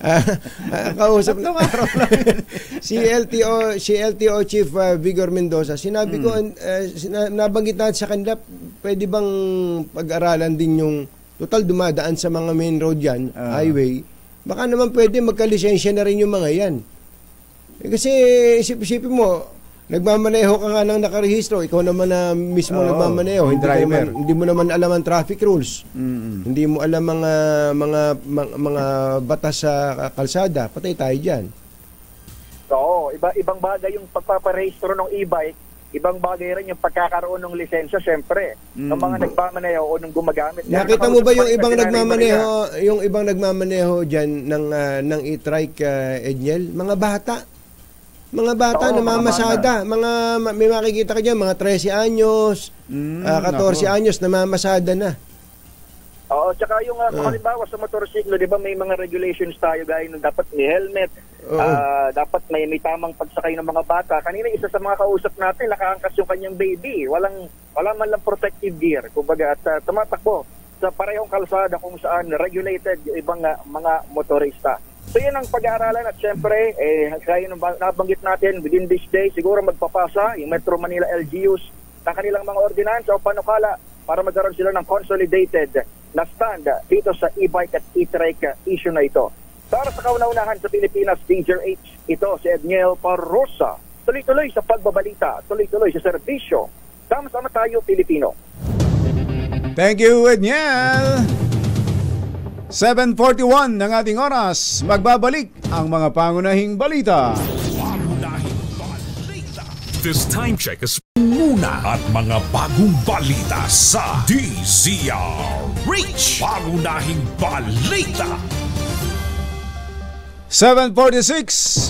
Kausap ng araw lang si LTO Chief Vigor Mendoza. Sinabi ko, nabanggit natin sa kanila, pwede bang pag-aralan din yung total dumadaan sa mga main road yan, highway. Baka naman pwede magka-lisensya na rin yung mga yan. Kasi isipin mo, nagmamaneho ka nga ng nakarehistro, ikaw naman na mismo nagmamaneho, hindi mo naman alam ang traffic rules. Hindi mo alam mga batas sa kalsada, patay tayo diyan. Oo, ibang bagay yung pagpaparehistro ng e-bike, ibang bagay rin yung pagkakaroon ng lisensya syempre ng mga nagmamaneho o ng gumagamit. Nakita mo ba yung ibang nagmamaneho diyan ng e-trike, Edniel? Mga bata na mamasada, may makikita ka dyan, mga 13 anyos, 14 anyos na mamasada na. Oo, tsaka yung halimbawa sa motorsiklo, di ba may mga regulations tayo gaya ng dapat may helmet, dapat may tamang pagsakay ng mga bata. Kanina isa sa mga kausap natin, nakaangkas yung kanyang baby, wala man lang protective gear, kumbaga, at tumatakbo sa parehong kalsada kung saan regulated yung ibang mga motorista. So yun ang pag-aaralan at syempre, kaya nung nabanggit natin, within this day, siguro magpapasa yung Metro Manila LGUs ng kanilang mga ordinansa o panukala para magkaroon sila ng consolidated na stand dito sa e-bike at e-trike issue na ito. Para sa kauna-unahan sa Pilipinas, DJH, ito si Edniel Parrosa. Tuloy-tuloy sa pagbabalita, tuloy-tuloy sa serbisyo. Sama-sama tayo, Pilipino. Thank you, Edniel. 7:41 ng ating oras. Magbabalik ang mga pangunahing balita. This time check is muna at mga bagong balita sa DZRH. Pangunahing balita. 7:46.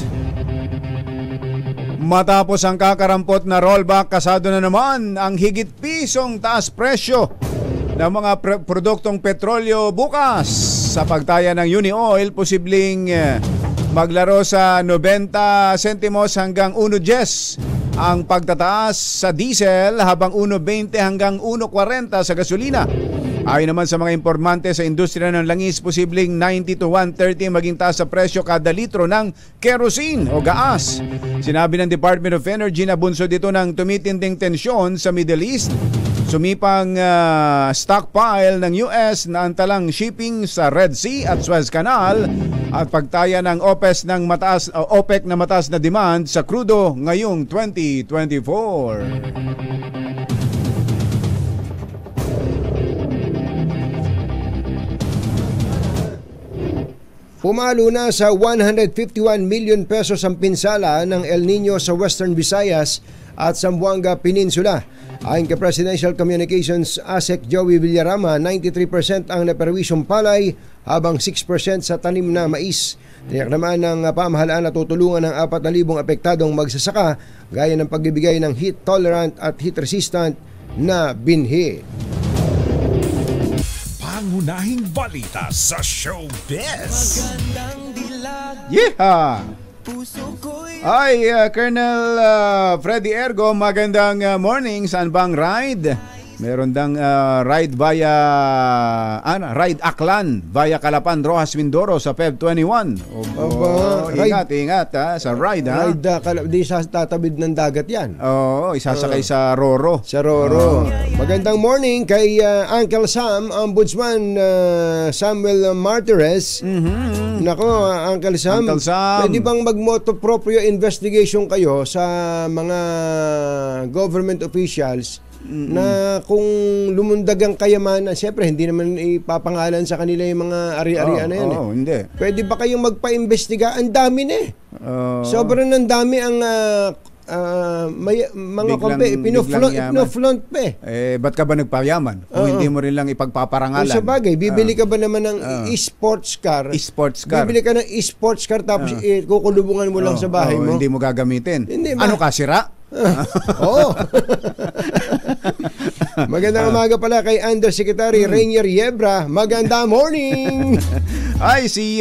Matapos ang kakarampot na rollback, kasado na naman ang higit pisong taas presyo ng mga produktong petrolyo bukas. Sa pagtaya ng Unioil, posibleng maglaro sa 90 sentimos hanggang 1.10 ang pagtataas sa diesel, habang 1.20 hanggang 1.40 sa gasolina. Ayon naman sa mga impormante sa industriya ng langis, posibleng 90 to 130 maging taas sa presyo kada litro ng kerosene o gaas. Sinabi ng Department of Energy na bunsod dito ng tumitinding tensyon sa Middle East, sumipang stockpile ng US na antalang shipping sa Red Sea at Suez Canal, at pagtaya ng OPEC na mataas na demand sa krudo ngayong 2024. Pumalo na sa 151 million pesos ang pinsala ng El Nino sa Western Visayas at Zamboanga Peninsula. Ayon kay Presidential Communications ASEC Joey Villarama, 93% ang naperwisyong palay habang 6% sa tanim na mais. Tiyak naman ng pamahalaan na tutulungan ng 4,000 apektadong magsasaka gaya ng pagbibigay ng heat tolerant at heat resistant na binhi. Pangunahing balita sa showbiz. Yeehaw! Ay, Colonel Freddy Ergo, magandang morning. Saan bang ride? Meron dang ride via Ride Aklan via Calapan, Rojas, Mindoro sa Feb 21. Ingat sa ride, ha? Ride di sa tatabid ng dagat yan. Oo, isasakay sa Roro. Sa Roro. Magandang morning kay Uncle Sam, Ombudsman Samuel Martires. Nako, Uncle Sam, pwede bang mag-moto proprio investigation kayo sa mga government officials na kung lumundag ang kayamanan, siyempre hindi naman ipapangalan sa kanila yung mga ari-arian na yan. Hindi. Pwede ba kayong magpa-imbestiga? Ang dami na eh. Sobrang ng dami ang mga kompe, pinoflaunt pa eh. Ba't ka ba nagpayaman? Kung hindi mo rin lang ipagpaparangalan. Sa bagay, bibili ka ba naman ng e-sports car? Bibili ka ng e-sports car tapos kukulubungan mo lang sa bahay mo. Hindi mo gagamitin. Ano ka, sira? Oo. Magandang umaga pala kay Undersecretary Rainier Yebra. Magandang morning. Ay, si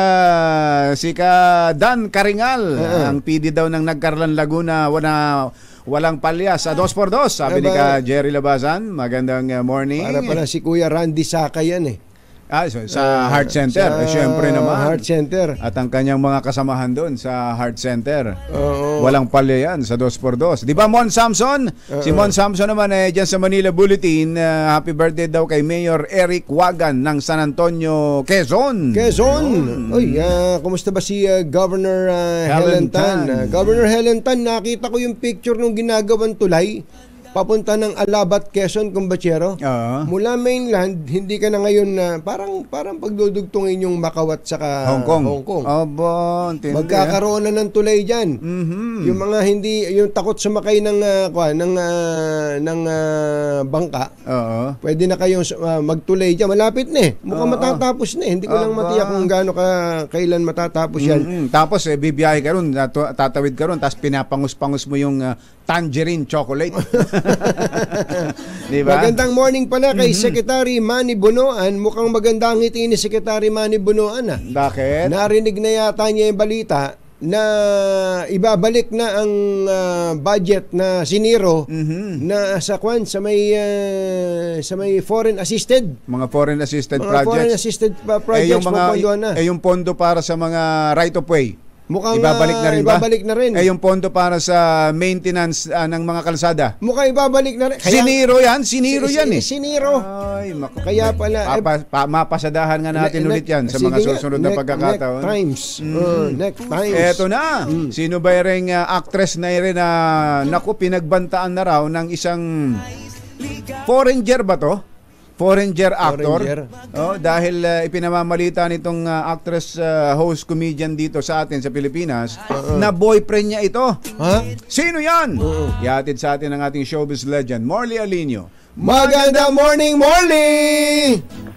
Dan Karingal, ang PD daw ng Nagcarlan Laguna, walang palya sa 2x2, sabi ni ka Jerry Labasan. Magandang morning. Para pala si Kuya Randy Saka yan eh. Sa Heart Center. Siyempre naman. Heart Center. At ang kanyang mga kasamahan doon sa Heart Center. Walang palya yan sa 2x2. Di ba, Mon Samson? Si Mon Samson naman dyan sa Manila Bulletin. Happy birthday daw kay Mayor Eric Wagan ng San Antonio, Quezon. Uy, kumusta ba si Governor Helen Tan? Governor Helen Tan, nakita ko yung picture nung ginagawang tulay papunta ng Alabat, Quezon, Kumbachero. Mula mainland, hindi ka na ngayon parang pagdudugtungin yung Macau at saka Hong Kong. Magkakaroon na ng tulay diyan. Yung mga yung takot sumakay ng bangka. Pwede na kayong magtulay diyan. Malapit na eh. Mukhang matatapos na eh. Hindi ko lang matiyak kung gaano kailan matatapos yan. Tapos bibiyahe ka ron, tatawid ka ron, tapos pinapangus-pangus mo yung tangerine chocolate. Diba? Magandang morning pala kay Secretary Manny Bonoan. Mukhang magandang ngiti ni Secretary Manny Bonoan. Bakit? Narinig na yata niya yung balita na ibabalik na ang budget na siniro na sa may foreign assisted. Mga foreign assisted Mga projects. foreign assisted projects yung mga yung pondo para sa mga right of way. Mukhang ibabalik na rin ba? Ibabalik na rin. Yung pondo para sa maintenance ng mga kalsada. Mukhang ibabalik na rin. Siniro yan eh. Siniro. Ay, kaya pala mapasadahan nga natin ulit yan sa mga susunod na pagkakataon. Next times. Eto na. Sino ba yung actress na rin na pinagbantaan na raw ng isang foreigner ba to? Foreigner actor. Dahil ipinamamalita nitong actress, host, comedian dito sa atin sa Pilipinas na boyfriend niya ito. Sino yan? Ihatid sa atin ang ating showbiz legend, Morley Alinio. Magandang morning, Morley!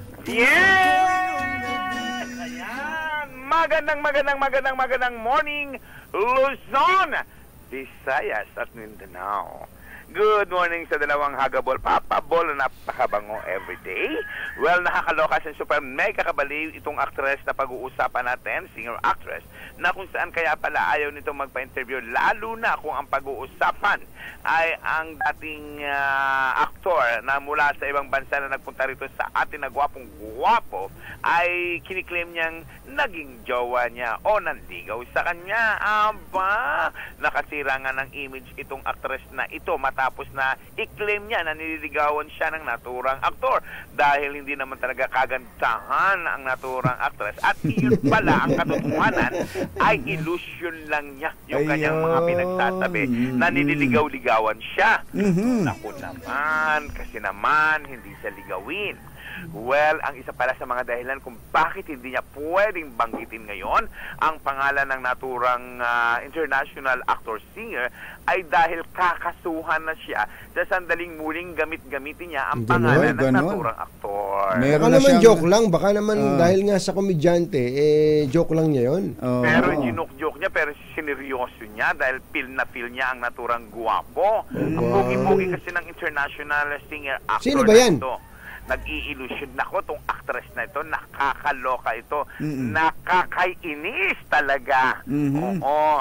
Yes! Ayan! Magandang morning, Luzon, Visayas at Mindanao. Good morning sa dalawang hagabol. Papabol na napakabango everyday. Well, nakakaloka sa super mega kabaliw itong actress na pag-uusapan natin, singer-actress, na kung saan kaya pala ayaw nitong magpa-interview, lalo na kung ang pag-uusapan ay ang dating aktor na mula sa ibang bansa na nagpunta rito sa atin na gwapong-gwapo, ay kiniklaim niyang naging jowa niya o nanligaw sa kanya. Aba, nakasira nga ng image itong actress na ito matapos na i-claim niya na nililigawan siya ng naturang aktor dahil hindi naman talaga kagandahan ang naturang actress. At iyon pala ang katotohanan ay illusion lang niya yung kanyang mga pinagsasabi na nililigaw-ligawan siya. Naku naman, kasi naman hindi siya ligawin. Well, ang isa pala sa mga dahilan kung bakit hindi niya pwedeng banggitin ngayon ang pangalan ng naturang international actor-singer ay dahil kakasuhan na siya sa sandaling muling gamit-gamitin niya ang pangalan ng naturang aktor. Baka naman joke lang, baka naman dahil nga sa komedyante, joke lang niya yun. Pero ginok-joke niya, pero sineryoso niya dahil feel na feel niya ang naturang guwapo. Ang pogi-pogi kasi ng international singer-actor. Sino ba yan? Nag-i-illusion ako tong actress na ito, nakakaloka ito, nakakainis talaga. Oo.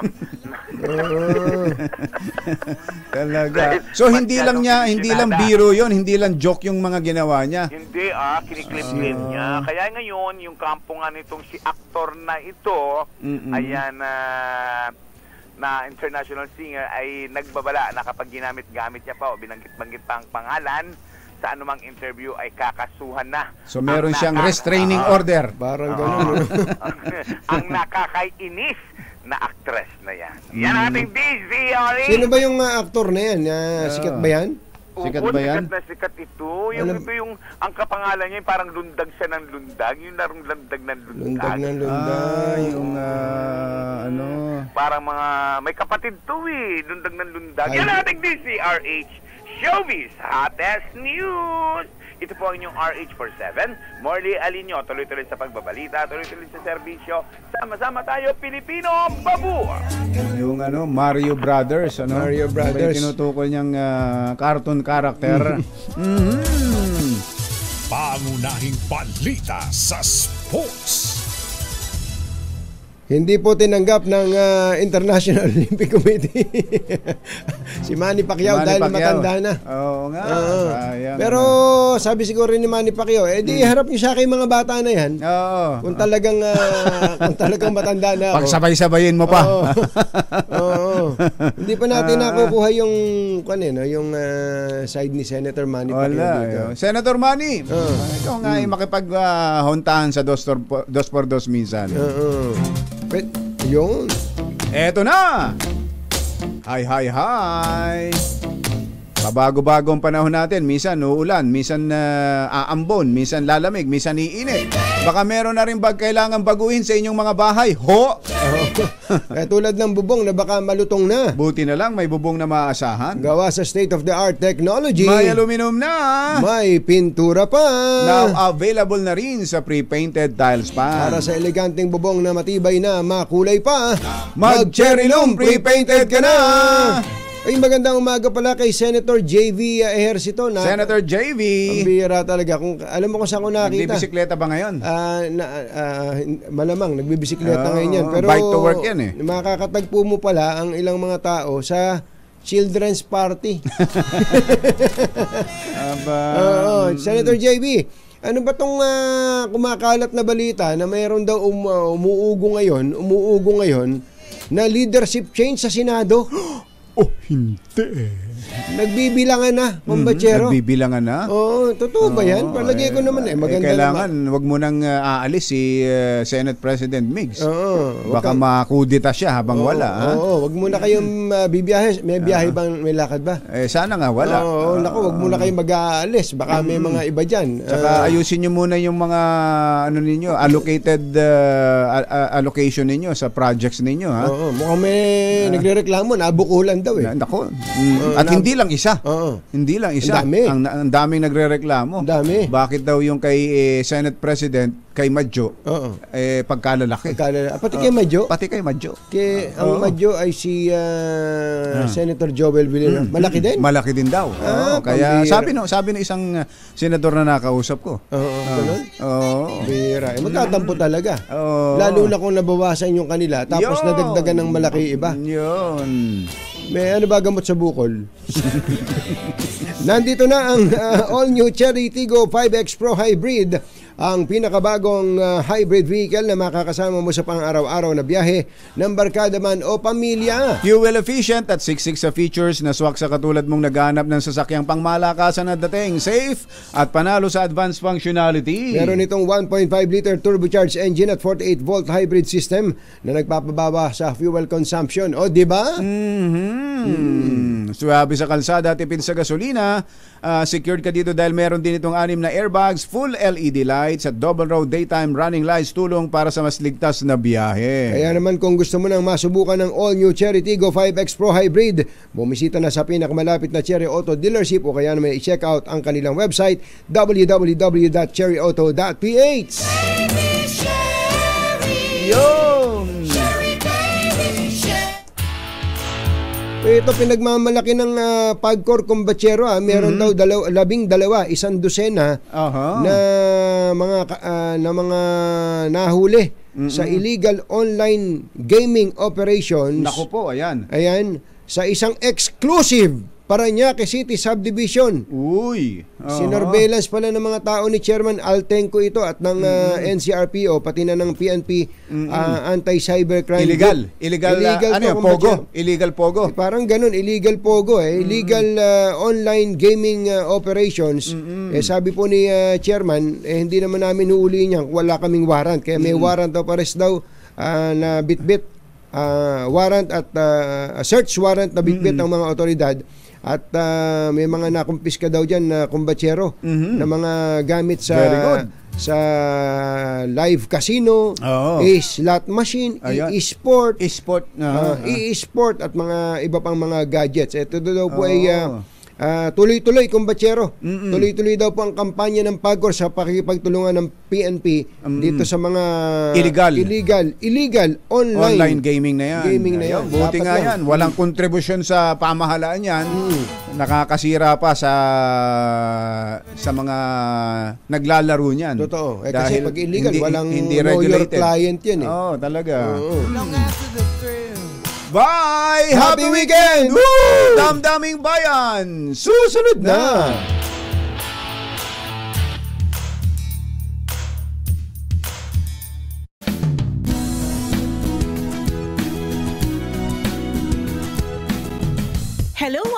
Talaga. So hindi lang biro 'yon, hindi lang joke yung mga ginawa niya. Hindi kiniklip niya. Kaya ngayon yung kampo nga nitong si aktor na ito, ayan na international singer ay nagbabala na kapag ginamit-gamit niya pa o binanggit-banggit pa ang pangalan sa anumang interview ay kakasuhan na. So meron siyang restraining order. Parang gano'n. Ang nakakainis na actress na yan. Yan ating DZRE. Sino ba yung aktor na yan? Sikat ba yan? Sikat ba yan? Sikat na sikat ito. Ito yung, ang kapangalan niya, parang lundag siya ng lundag. Yung larong lundag ng lundag. Lundag ng lundag. Yung parang mga, may kapatid to lundag ng lundag. Yan ating DZRH. Showbiz, hottest news! Ito po ang inyong RH47. Morley Alinio, tuloy-tuloy sa pagbabalita, tuloy-tuloy sa serbisyo. Sama-sama tayo, Pilipino, babu! Yung Mario Brothers, Mario Brothers. Tinutukoy niyang cartoon character. Pangunahing balita sa sports. Hindi po tinanggap ng International Olympic Committee si Manny Pacquiao dahil matanda na. Oo nga. Pero sabi siguro ni Manny Pacquiao, di harap niyo siya kay mga bata na yan. Oo. Kung talagang matanda na ako. Pagsabay-sabayin mo pa. Oo. Hindi pa natin nakukuha yung yung side ni Senator Manny Pacquiao. Senator Manny, ikaw nga ay makipaghuntahan sa 2x2 minsan. Yun. Eto na. Hi. Pabago-bago ang panahon natin. Minsan uulan, minsan aambon, minsan lalamig, minsan iinit. Baka meron na rin kailangan baguhin sa inyong mga bahay. Tulad ng bubong na baka malutong na. Buti na lang may bubong na maaasahan. Gawa sa state-of-the-art technology. May aluminum na. May pintura pa. Now available na rin sa pre-painted tiles pa. Para sa eleganteng bubong na matibay na, makulay pa. Mag-Cherry Loom pre-painted ka na. Ay, magandang umaga pala kay Senator JV Ejercito. Senator JV. Ang bihira talaga. Alam mo kung saan ko nakita. Nagbibisikleta ba ngayon? Malamang, nagbibisikleta ngayon yan. Pero bike to work yan eh. Makakatagpo mo pala ang ilang mga tao sa children's party. Senator JV, ano ba tong kumakalat na balita na mayroon daw umuugo ngayon na leadership change sa Senado? Oh, hindi. Nagbibilangan na, Kumbachero. Nagbibilangan na? Oo, totoo ba yan? Palagay ko naman maganda kailangan, wag mo nang aalis si Senate President Migs. Baka makudita siya habang wala. Oo, wag mo na kayong bibiyahe. May biyahe bang, may lakad ba? Sana nga, wala. Oo, naku, wag mo na kayong mag-aalis. Baka may mga iba dyan. Tsaka ayusin nyo muna yung mga ninyo, allocated allocation ninyo sa projects ninyo. Ha? Oo, mukhang may nagre-reklamo, nabukulan daw eh. Nako. At hindi lang isa. Hindi lang isa. Ang daming nagrereklamo. Dami. Bakit daw yung kay Senate President kay Madjo pagkalalaki? Pati kay Madjo? Pati kay Madjo. Ang Madjo ay si Senator Joel Villanueva. Malaki din? Malaki din daw. Kaya sabi ng isang senador na nakausap ko. Ganun? Bira. Magtatampo talaga. Lalo na kung nabawasan yung kanila tapos nadagdagan ng malaki iba. Yun. May ano ba gamot sa bukol? Nandito na ang all-new Chery Tiggo 5X Pro Hybrid, ang pinakabagong hybrid vehicle na makakasama mo sa pang-araw-araw na biyahe ng barkada man o pamilya. Fuel efficient at siksik sa features na swak sa katulad mong naghahanap ng sasakyang pangmalakasan at dating. Safe at panalo sa advanced functionality. Meron itong 1.5-liter turbocharged engine at 48-volt hybrid system na nagpapabawa sa fuel consumption. O, di ba? Suwabe sa kalsada, tipid sa gasolina. Secured ka dito dahil meron din itong 6 na airbags, full LED lights at double row daytime running lights, tulong para sa mas ligtas na biyahe. Kaya naman kung gusto mo nang masubukan ng all-new Chery Tiggo 5X Pro Hybrid, bumisita na sa pinakamalapit na Chery Auto dealership o kaya naman i-check out ang kanilang website www.cherryauto.ph. Ito pinagmamalaki ng Pagcor Kumbachero. Meron daw 12, 1 dosena na mga nahuli sa illegal online gaming operations. Nako po, ayan. Ayan, sa isang exclusive Parañaque City Subdivision. Sinorveillance pala ng mga tao ni Chairman Altenco ito at ng NCRPO pati na ng PNP Anti-Cybercrime. Illegal ano yan? Pogo? Illegal Pogo? Parang ganun, illegal Pogo illegal online gaming operations. Sabi po ni Chairman, hindi naman namin huuli niyan, wala kaming warrant. Kaya may warrant of arrest daw na bitbit. Warrant at search warrant na bitbit ng mga otoridad. At may mga nakumpiska daw dyan na kumbachero na mga gamit sa live casino, slot machine, e-sport, e-sport at mga iba pang mga gadgets. Ito daw po ay tuloy-tuloy kumbachero. Tuloy-tuloy daw po ang kampanya ng Pagcor sa pakikipagtulungan ng PNP dito sa mga illegal online gaming na yan. Buti nga yan. Walang kontribusyon sa pamahalaan yan. Nakakasira pa sa mga naglalaro niyan. Totoo. Kasi pag illegal, walang know your client yan eh. Oo, talaga. Bye! Happy weekend! Woo! Damdaming bayan! Susunod na!